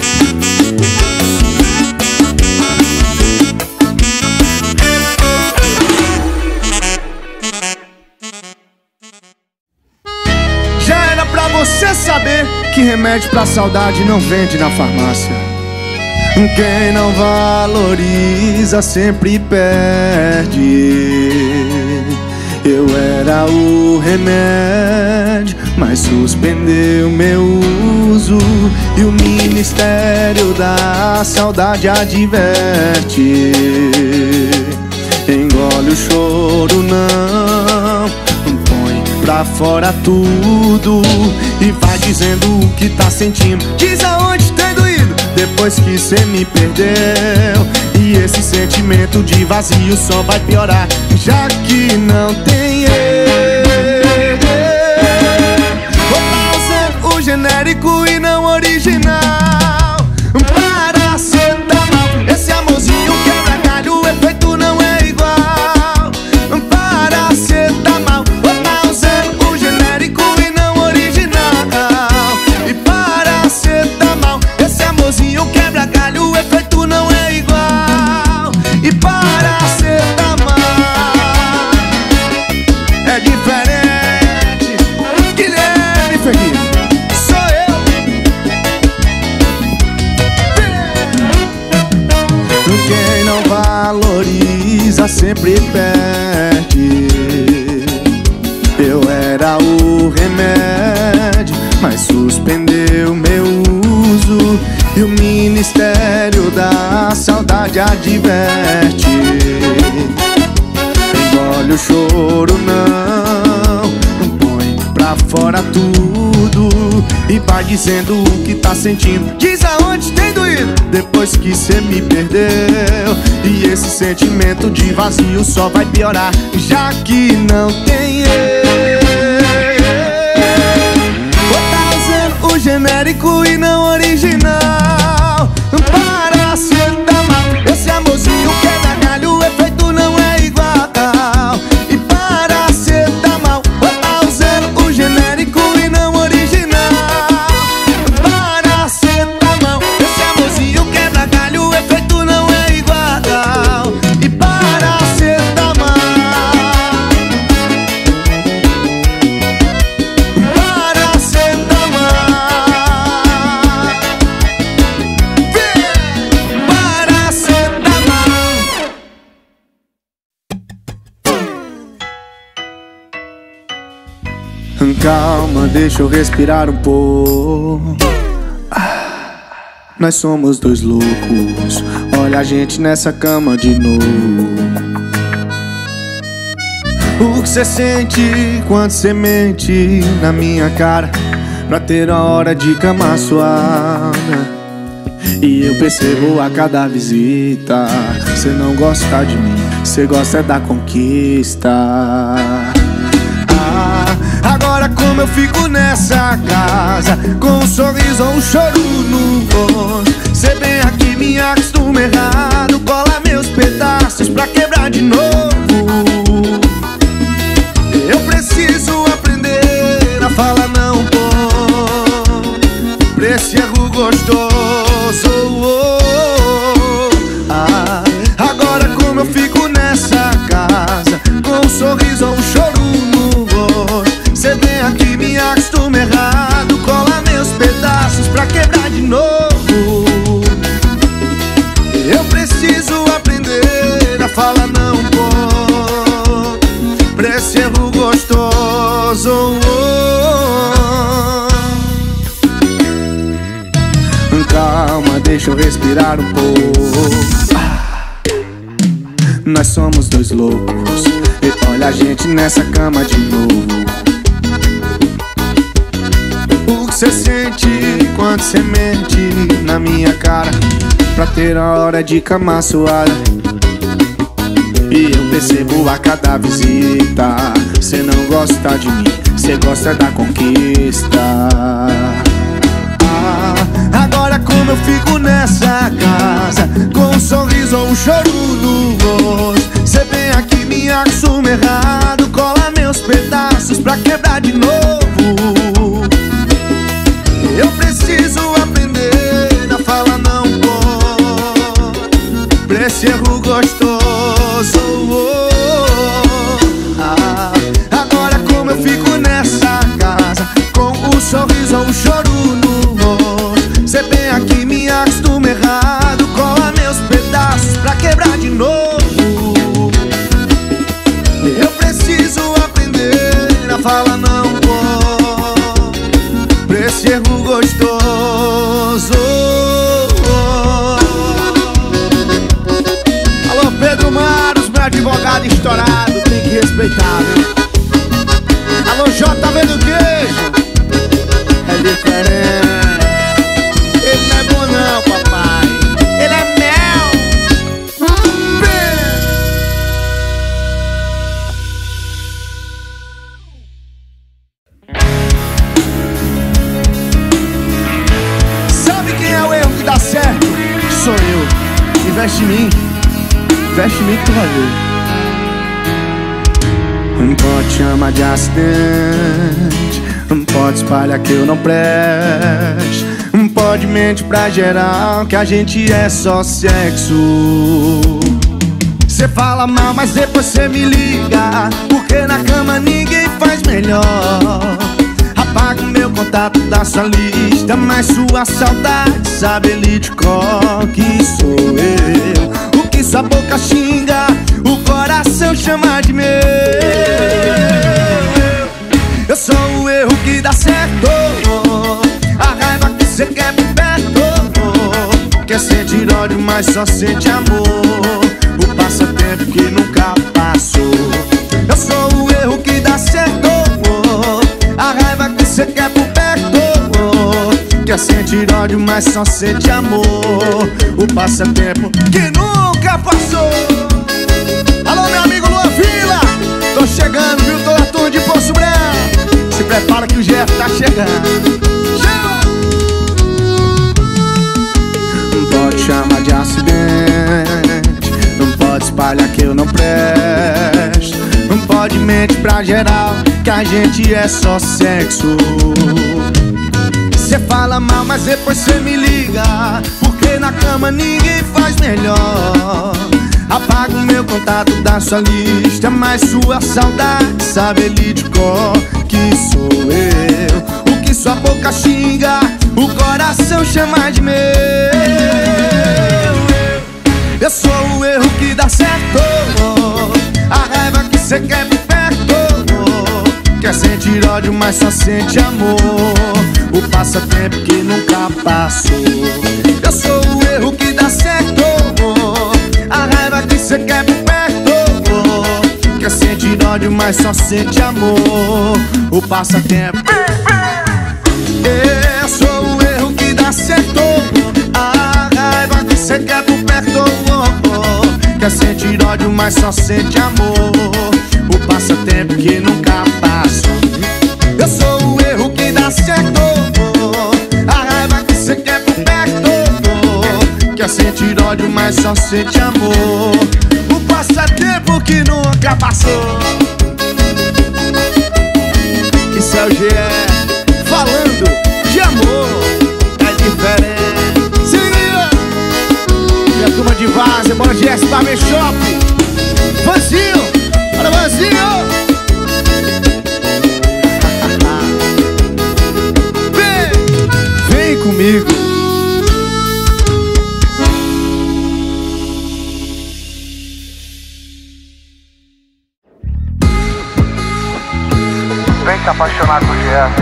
Já era pra você saber que remédio pra saudade não vende na farmácia. Quem não valoriza sempre perde. Eu era o remédio, mas suspendeu meu uso. E o Ministério da Saudade adverte: engole o choro, não, põe pra fora tudo. E vai dizendo o que tá sentindo, diz aonde tem doído, depois que cê me perdeu. E esse sentimento de vazio só vai piorar, já que não tem eu. Vou usar o genérico e não original. Para ser da mal, esse amorzinho quebra galho, o efeito não é igual. Para ser da mal, vou usar o genérico e não original. E para ser da mal, esse amorzinho quebra galho, o efeito não é igual. E para ser da mal é diferente. Guilherme Ferreira, sou eu. Quem não valoriza sempre perde. Eu era o remédio, mas suspendeu meu uso. E o Ministério da Saudade adverte: engole o choro, não, põe pra fora tudo. E vai dizendo o que tá sentindo, diz aonde tem doído, depois que cê me perdeu. E esse sentimento de vazio só vai piorar, já que não tem eu. Vou tá usando o genérico e não original. Para ser da mal, esse amorzinho quebra galho, o efeito não é igual. E para ser da mal, vou tá usando o genérico e não original. Para ser da mal, esse amorzinho quebra galho, o efeito não é igual. E para ser da mal, para ser da mal, para ser da mal. Calma, deixa eu respirar um pouco. Ah, nós somos dois loucos, olha a gente nessa cama de novo. O que cê sente quando cê mente na minha cara, pra ter uma hora de cama suada. E eu percebo a cada visita, cê não gosta de mim, cê gosta da conquista. Ah, agora como eu fico nessa casa, com um sorriso ou um choro no rosto. Cê vem aqui, me acostuma errado, cola meus pedaços pra quebrar de novo. Eu preciso aprender a falar não, pô, pra esse erro gostoso. Ah, agora como eu fico nessa casa, com um sorriso ou um choro no rosto. Cê vem aqui, me acostuma errado, cola meus pedaços pra quebrar de novo. Eu preciso aprender a falar não, pô, pra esse erro gostoso. Calma, deixa eu respirar um pouco. Ah, nós somos dois loucos, e olha a gente nessa cama de novo. O que cê sente quando cê mente na minha cara, pra ter a hora de cama suada. E eu percebo a cada visita, cê não gosta de mim, cê gosta da conquista. Ah, agora como eu fico nessa casa, com um sorriso ou um choro no rosto, cê vem aqui, me assume errado, cola meus pedaços pra quebrar de novo. Eu preciso aprender a falar não pode pra esse erro gostoso. Ah, agora como eu fico nessa casa, com um sorriso ou um choro no rosto, cê vem aqui, me acostuma errado, cola meus pedaços pra quebrar de novo. Eu preciso aprender a falar não pode pra esse erro gostoso. Alô, Pedro Maros, meu advogado estourado, tem que respeitar, viu? Alô, J V do Queijo, é diferente. Ele não é bom não, papai, ele é mel. Sabe quem é o erro que dá certo? Sou eu. Investe em mim, investe em mim que tu vai ver. Não pode chamar de acidente, não pode espalhar que eu não preste, não pode mentir pra geral que a gente é só sexo. Cê fala mal, mas depois cê me liga, porque na cama ninguém faz melhor. Apaga o meu contato da sua lista, mas sua saudade sabe ele de cor que sou eu. O que sua boca xinga, o coração chama de meu. Eu sou o erro que dá certo, a raiva que cê quer por perto, quer sentir ódio, mas só sente amor, o passatempo que nunca passou. Eu sou o erro que dá certo, a raiva que cê quer por perto, quer sentir ódio, mas só sente amor, o passatempo que nunca passou. Alô, meu amigo Luan Vila, tô chegando, viu? Tô na turma de Poço Branco. Se prepara que o Jeff tá chegando. Chama! Não pode chamar de acidente, não pode espalhar que eu não presto, não pode mentir pra geral que a gente é só sexo. Cê fala mal, mas depois cê me liga, porque na cama ninguém faz melhor. Apaga o meu contato da sua lista, mas sua saudade sabe ele de cor que sou eu. O que sua boca xinga, o coração chama de meu. Eu sou o erro que dá certo, a raiva que cê quer por perto, quer sentir ódio, mas só sente amor, o passatempo que nunca passou. Eu sou o erro que dá certo, a raiva que cê quer por perto, quer sentir ódio, mas só sente amor, o passatempo. Eu sou o erro que dá certo, a raiva que cê quer por perto, quer sentir ódio, mas só sente amor, o passatempo que nunca passou. Eu sou o erro que dá certo, a raiva que cê quer por perto, quer sentir ódio, mas só sente amor, o passatempo que nunca passou. Isso é o G E falando de amor, é diferente. Se liga! E a turma de Vaza, bora G S Barber Shop. Vanzinho, bora Vanzinho. Vem, vem comigo. Vem se apaixonar por G S.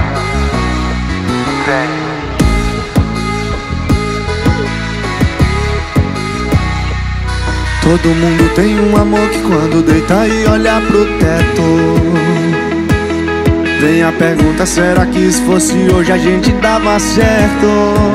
Vem. Todo mundo tem um amor que quando deita e olha pro teto, vem a pergunta, será que se fosse hoje a gente dava certo?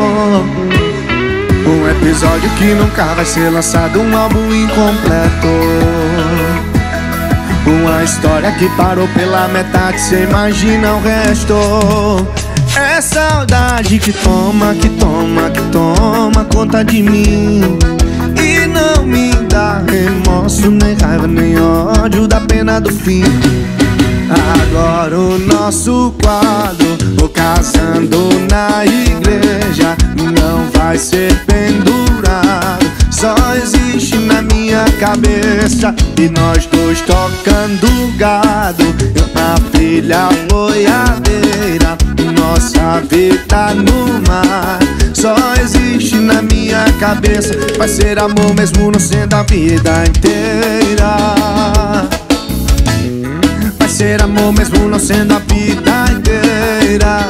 Um episódio que nunca vai ser lançado, um álbum incompleto, uma história que parou pela metade, cê imagina o resto. É saudade que toma, que toma, que toma conta de mim. E não me dá remorso, nem raiva, nem ódio da pena do fim. Agora o nosso quadro, o casando na igreja, não vai ser pendurado, só existe na minha cabeça. E nós dois tocando gado, a filha boiadeira, nossa vida no mar, só existe na minha cabeça. Vai ser amor mesmo não sendo a vida inteira. Vai ser amor mesmo não sendo a vida inteira.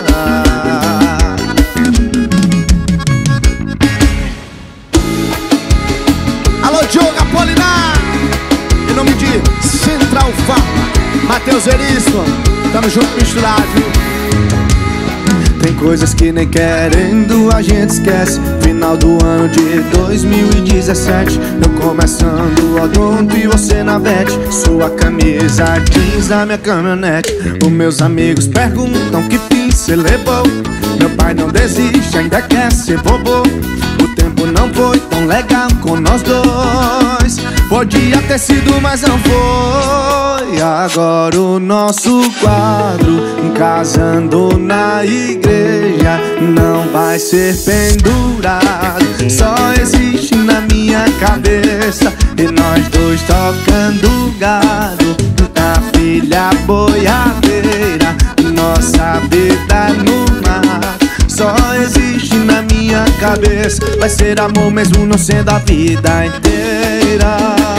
Alô, Diogo Apolinar, em nome de Central Fama, Matheus Erisson, tamo junto, misturado, viu? Tem coisas que nem querendo a gente esquece. Final do ano de dois mil e dezessete, eu começando o odonto e você na vete. Sua camisa jeans, a minha caminhonete. Os meus amigos perguntam que fim cê levou. Meu pai não desiste, ainda quer ser vovô. O tempo não foi tão legal com nós dois. Podia ter sido, mas não foi. Agora o nosso quadro, casando na igreja, não vai ser pendurado, só existe na minha cabeça. E nós dois tocando gado, a filha boiadeira, nossa vida no mar, só existe na minha cabeça. Vai ser amor mesmo não sendo a vida inteira.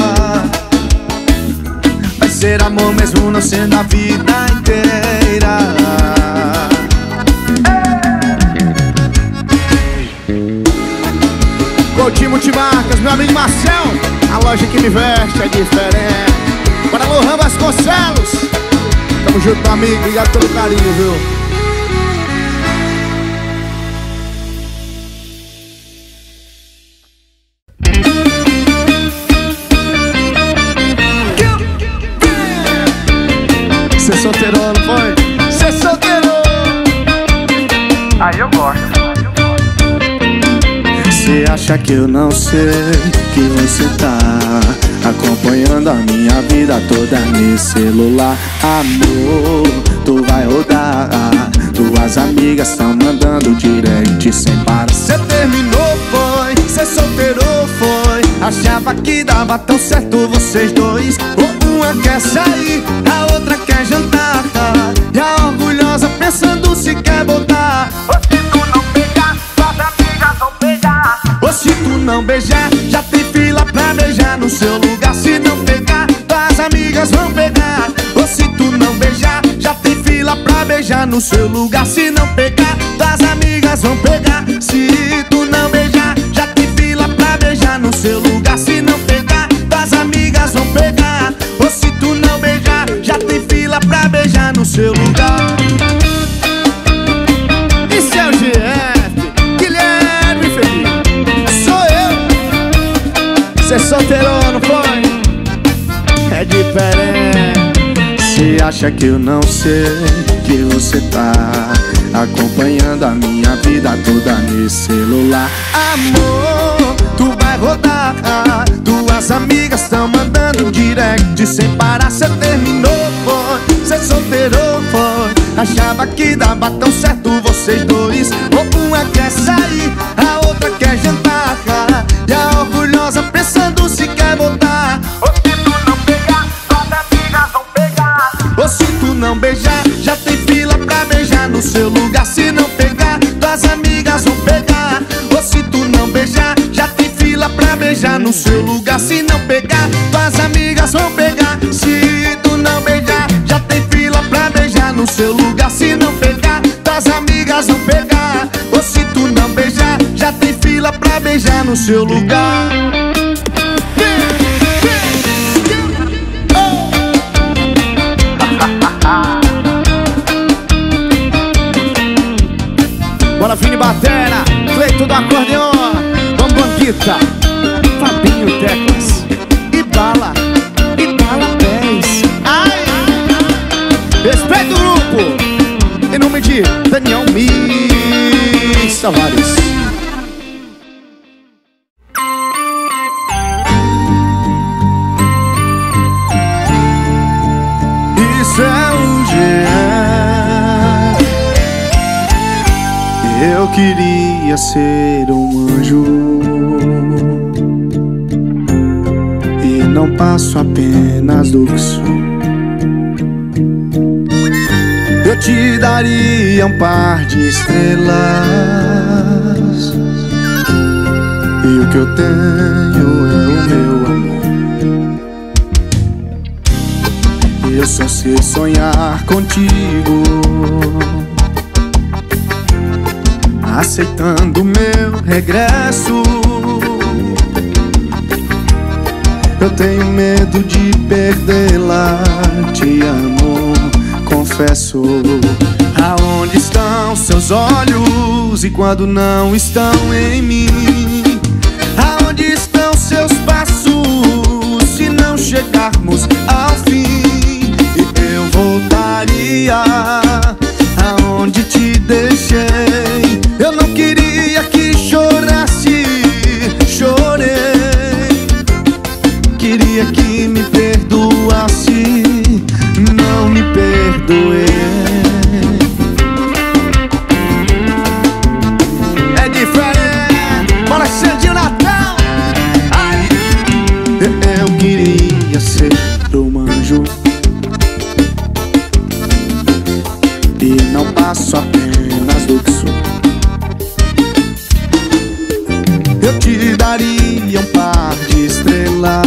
Vai ser amor mesmo não sendo a vida inteira. Coutinho Multimarcas, meu amigo Marcel, a loja que me veste é diferente. Bora, Lohan Vasconcelos, tamo junto, amigo, obrigado pelo carinho, viu? Cê solteirou, não foi? Cê solteirou! Aí eu gosto. Cê acha que eu não sei que você tá acompanhando a minha vida toda nesse celular? Amor, tu vai rodar, tuas amigas tão mandando direct sem parar. Cê terminou, foi? Cê solteirou, foi? Achava que dava tão certo vocês dois. Uma quer sair, a outra quer jantar, e a orgulhosa pensando se quer voltar. Ou se tu não pegar, suas amigas vão pegar. Ou se tu não beijar, já tem fila pra beijar no seu lugar. Se não pegar, tuas amigas vão pegar. Ou se tu não beijar, já tem fila pra beijar no seu lugar. Se não pegar, tuas amigas vão pegar. Se tu não beijar, já tem fila pra beijar no seu lugar. Se não pegar, tuas amigas vão pegar. Ou se tu não beijar, já tem fila pra beijar no seu lugar. Esse é o G F, Guilherme Felipe, sou eu. Cê solteirou, não foi? É diferente. Cê acha que eu não sei que você tá acompanhando a minha vida toda nesse celular? Amor, tu vai rodar, tuas amigas tão mandando direct sem parar. Cê terminou, foi? Cê solteirou, foi? Achava que dava tão certo vocês dois. Ou uma quer sair, a outra quer jantar, e a orgulhosa pensando se quer voltar. Ou se tu não pegar, suas amigas vão pegar. Ou se tu não beijar, já tem fila pra beijar no seu lugar. Se não pegar, tuas amigas vão pegar. Ou se tu não beijar, já tem fila pra beijar no seu lugar. Se não pegar, tuas amigas vão pegar. Se tu não beijar, já tem fila pra beijar no seu lugar. Se não pegar, tuas amigas vão pegar. Ou se tu não beijar, já tem fila pra beijar no seu lugar. Bora, Vini Batera, Cleito do acordeon, Bambanguita, Fabinho Teclas, e bala, e bala pés. Ah! nome de Daniel Miss Tavares. Isso é o G E. Eu queria ser um anjo e não passo apenas do que sou. Eu te daria um par de estrelas e o que eu tenho é o meu amor. Eu só sei sonhar contigo, aceitando meu regresso. Eu tenho medo de perdê-la, te amo, confesso. Aonde estão seus olhos e quando não estão em mim? Aonde estão seus passos se não chegarmos ao fim? E eu voltaria aonde te deixei. Eu não queria que chorasse, chorei. Queria que me perdoasse, não me perdoei. É diferente, bora Xandinho Natal. Ai. Eu queria ser um anjo e não passo apenas do que sou. Eu te daria um par de estrelas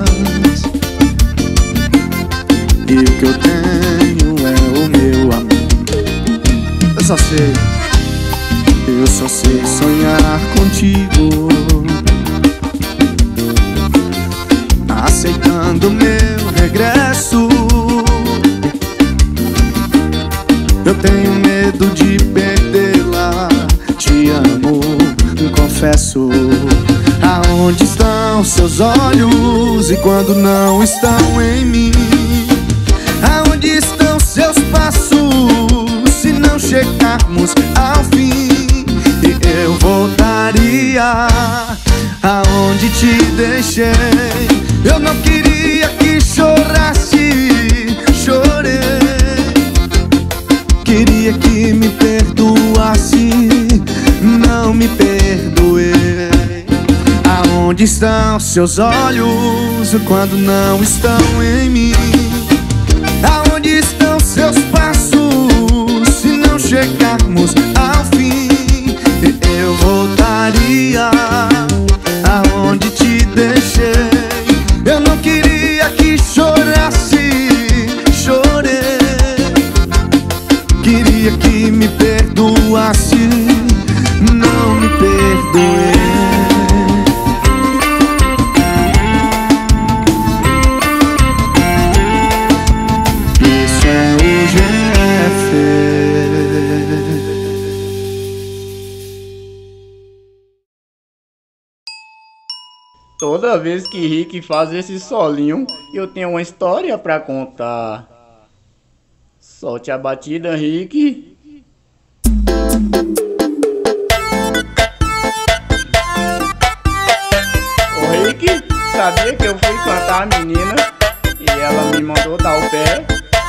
e o que eu tenho é o meu amor. Eu só sei, eu só sei sonhar contigo, aceitando meu regresso. Eu tenho medo de perdê-la, te amo, confesso. Aonde estão seus olhos e quando não estão em mim? Aonde estão seus passos se não chegarmos ao fim? E eu voltaria aonde te deixei. Eu não queria que chorasse, chorei. Queria que me perdoasse, não me perdoei. Aonde estão seus olhos quando não estão em mim? Aonde estão seus passos se não chegarmos ao fim? Eu voltaria aonde te deixei. Eu não queria que chorasse, chorei. Queria que me perdoasse, não me perdoei. Isso é o G F. Toda vez que Rick faz esse solinho, eu tenho uma história pra contar. Solte a batida, Rick. Ô Rick, sabia que eu fui cantar a menina e ela me mandou dar o pé?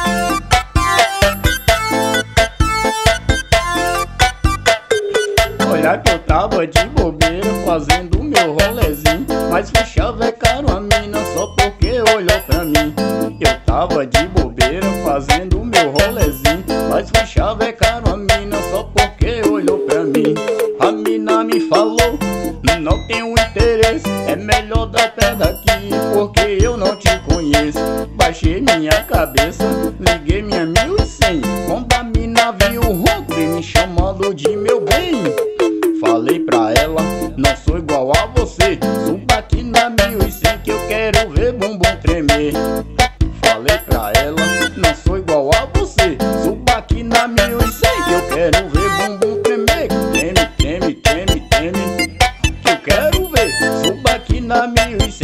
Olha que eu tava de bobeira fazendo meu rolezinho, mas fui chavecar uma mina só porque olhou pra mim. Eu tava de bobeira fazendo meu rolezinho, mas fui chavecar uma mina só porque olhou pra mim. A mina me falou, não tenho interesse, é melhor dar pé daqui porque eu não te conheço. Baixei minha cabeça, liguei minha mil e cem, quando a mina viu o ronco e me chamando de meu bem. Falei pra ela, não sou igual a você, suba aqui na mil e cem que eu quero ver bumbum tremer. Falei pra ela, não sou igual a você, suba aqui na mil e cem que eu quero ver bumbum tremer. Treme, treme, treme, treme, que eu quero ver, suba aqui na mil e cem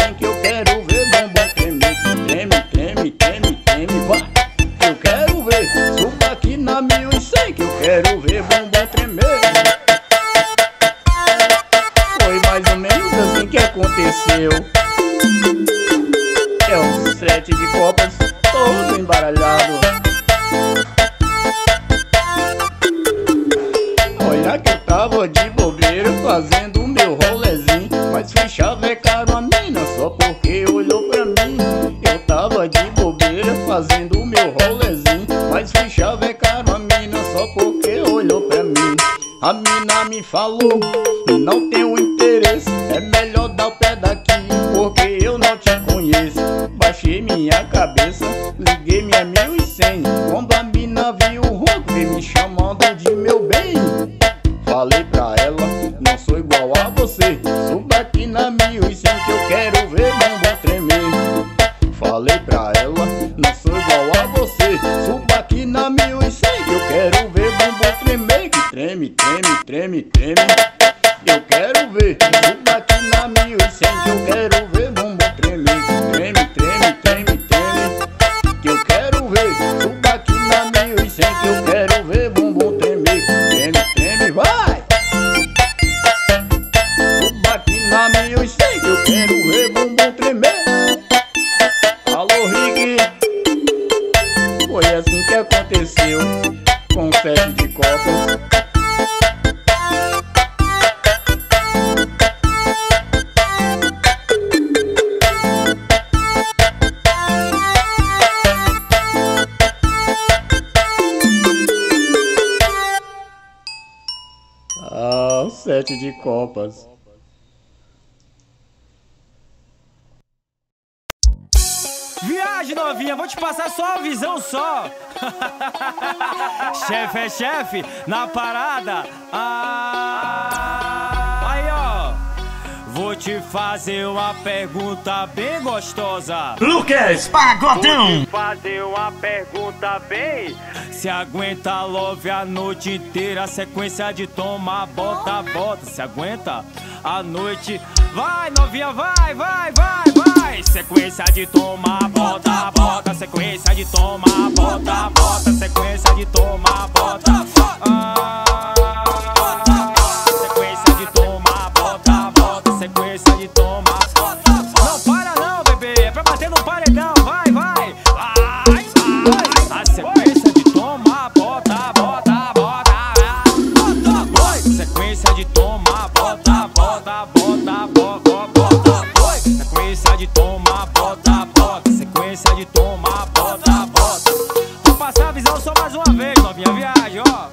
e cem que eu quero ver bumbum tremer. Foi mais ou menos assim que aconteceu. É um sete de copas todo embaralhado. Olha que eu tava de bobeira fazendo o meu rolezinho, mas fui chavecar uma mina só porque olhou pra mim. Eu tava de bobeira fazendo o meu rolezinho, mas fui chavecar uma mina só porque olhou pra mim. A mina me falou, não tenho interesse, é melhor dar o pé daqui, porque eu não te conheço. Baixei minha cabeça, liguei minha mil e cem. Quando a mina viu o ronco, veio me chamando de meu bem. Falei pra ela, não sou igual a você, suba aqui na mil e cem que eu quero ver bumbum tremer. Falei pra ela, não sou igual a você, suba aqui na mil e cem que eu quero ver bumbum tremer. Que treme, treme, treme, treme. Eu quero ver, suba aqui na mil e cem que eu quero ver bumbum tremer. Treme, treme, treme, treme. Que eu quero ver, suba aqui na mil e cem que eu quero ver bumbum tremer. Treme, treme, vai! Suba aqui na mil e cem que eu quero ver bumbum tremer. Alô, Rick! Foi assim que aconteceu com o sete de copas. Ah, sete de copas. Viagem, novinha, vou te passar só a visão só. Chefe é chefe na parada. Ah, aí, ó. Vou te fazer uma pergunta bem gostosa. Lucas Pagodão. Vou te fazer uma pergunta bem. Se aguenta love a noite inteira, sequência de toma, bota, bota. Se aguenta a noite. Vai, novinha, vai, vai, vai, vai. Sequência de toma, bota, bota. Sequência de toma, bota, bota. Sequência de toma, bota. Ah, sequência de toma, bota, bota. Sequência de toma. Não para não, bebê, é pra bater no paredão. Vai, vai, vai, vai. A sequência de toma, bota, bota, bota. Bota, sequência de toma, bota, bota, bota, bota, bota. Sequência de toma, bota, bota. Sequência de toma, bota, bota. Vou passar a visão só mais uma vez, novinha, viagem, ó.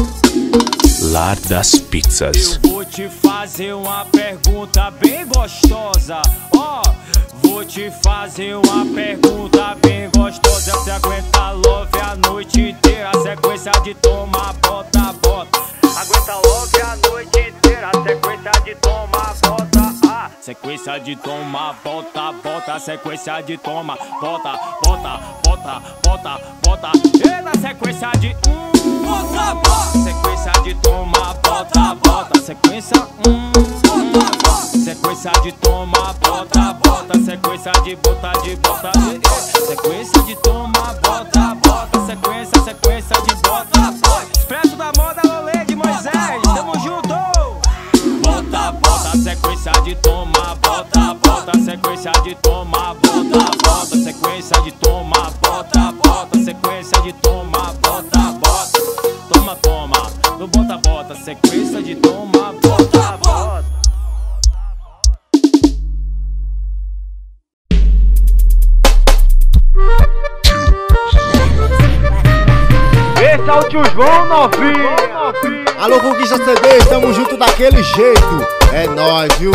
Lar das Pizzas. Eu vou te fazer uma pergunta bem gostosa, ó. Vou te fazer uma pergunta bem gostosa. Se aguenta love a noite inteira, sequência de toma, bota, bota. Aguenta love a noite inteira, sequência de toma, bota. Ah, sequência de toma, bota, bota. Sequência de toma, bota, bota, bota, bota, bota. E na sequência de um, bota, bota. Sequência de toma, bota, bota. Sequência um, bota, bota. Sequência de toma, bota, bota. Sequência de bota, de bota. Sequência de toma, bota, bota. Sequência, sequência de bota, bota. Expresso da moda, Lolê de Moisés, tamo junto. Bota, bota, sequência de toma, bota, bota. Sequência de toma, bota, bota. Sequência de toma, bota, bota. Sequência de toma, bota, bota. Toma, toma, no bota, bota. Sequência de toma, bota, bota. Esse é o tio João novinho. Alô, Conquista C D, tamo junto daquele jeito. É nóis, viu?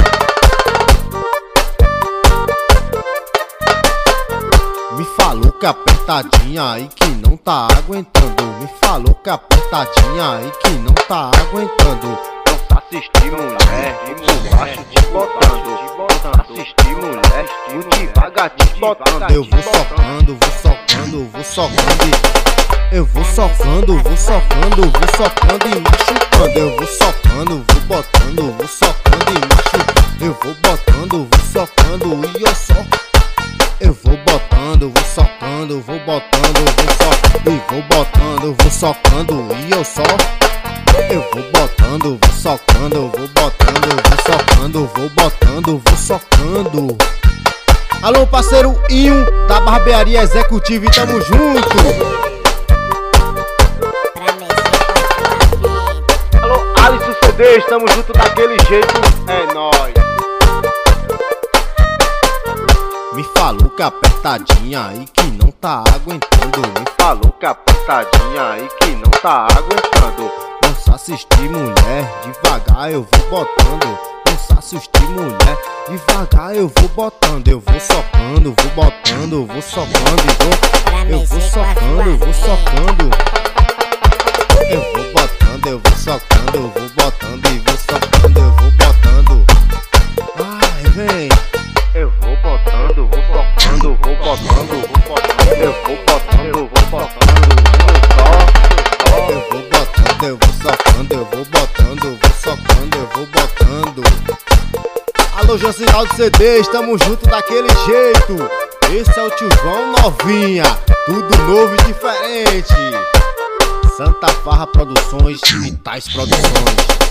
Me falou que apertadinha aí que não tá aguentando. Me falou que apertadinha aí que não tá aguentando. Não assistir mulher, muito baixo te botando. Não assistir mulher, muito devagar te botando. Eu vou socando, vou socando, vou socando. Eu vou socando, vou socando, vou socando e machucando. Eu vou socando, vou botando, vou socando e machucando. Eu vou botando, vou socando e eu soco. Eu vou botando, vou socando, vou botando, vou socando. E vou botando, vou socando e eu só eu vou botando, vou socando, eu vou botando, eu vou socando, vou botando, vou socando. Alô, parceiro Inho da Barbearia Executiva e tamo junto. Alô, Alisson C D, estamos junto daquele jeito, é nóis. Me falou que apertadinha aí que não tá aguentando. Me Falou que apertadinha aí que não tá aguentando. não se assistir, mulher, devagar eu vou botando. Não se assistir, mulher, devagar eu vou botando. Eu vou socando, vou botando, vou socando e vou. Eu vou socando, vou socando. Eu vou botando, eu vou socando, eu vou botando e vou socando, eu vou botando. Ai, vem. Eu vou botando, vou socando, vou botando, vou botando. Eu vou botando, vou botando. Eu vou botando, eu vou socando, eu vou botando, eu vou socando, eu vou botando. Alô, Josinaldo C D, estamos juntos daquele jeito. Esse é o tio João Novinha, tudo novo e diferente. Santa Farra Produções, Vitais Produções.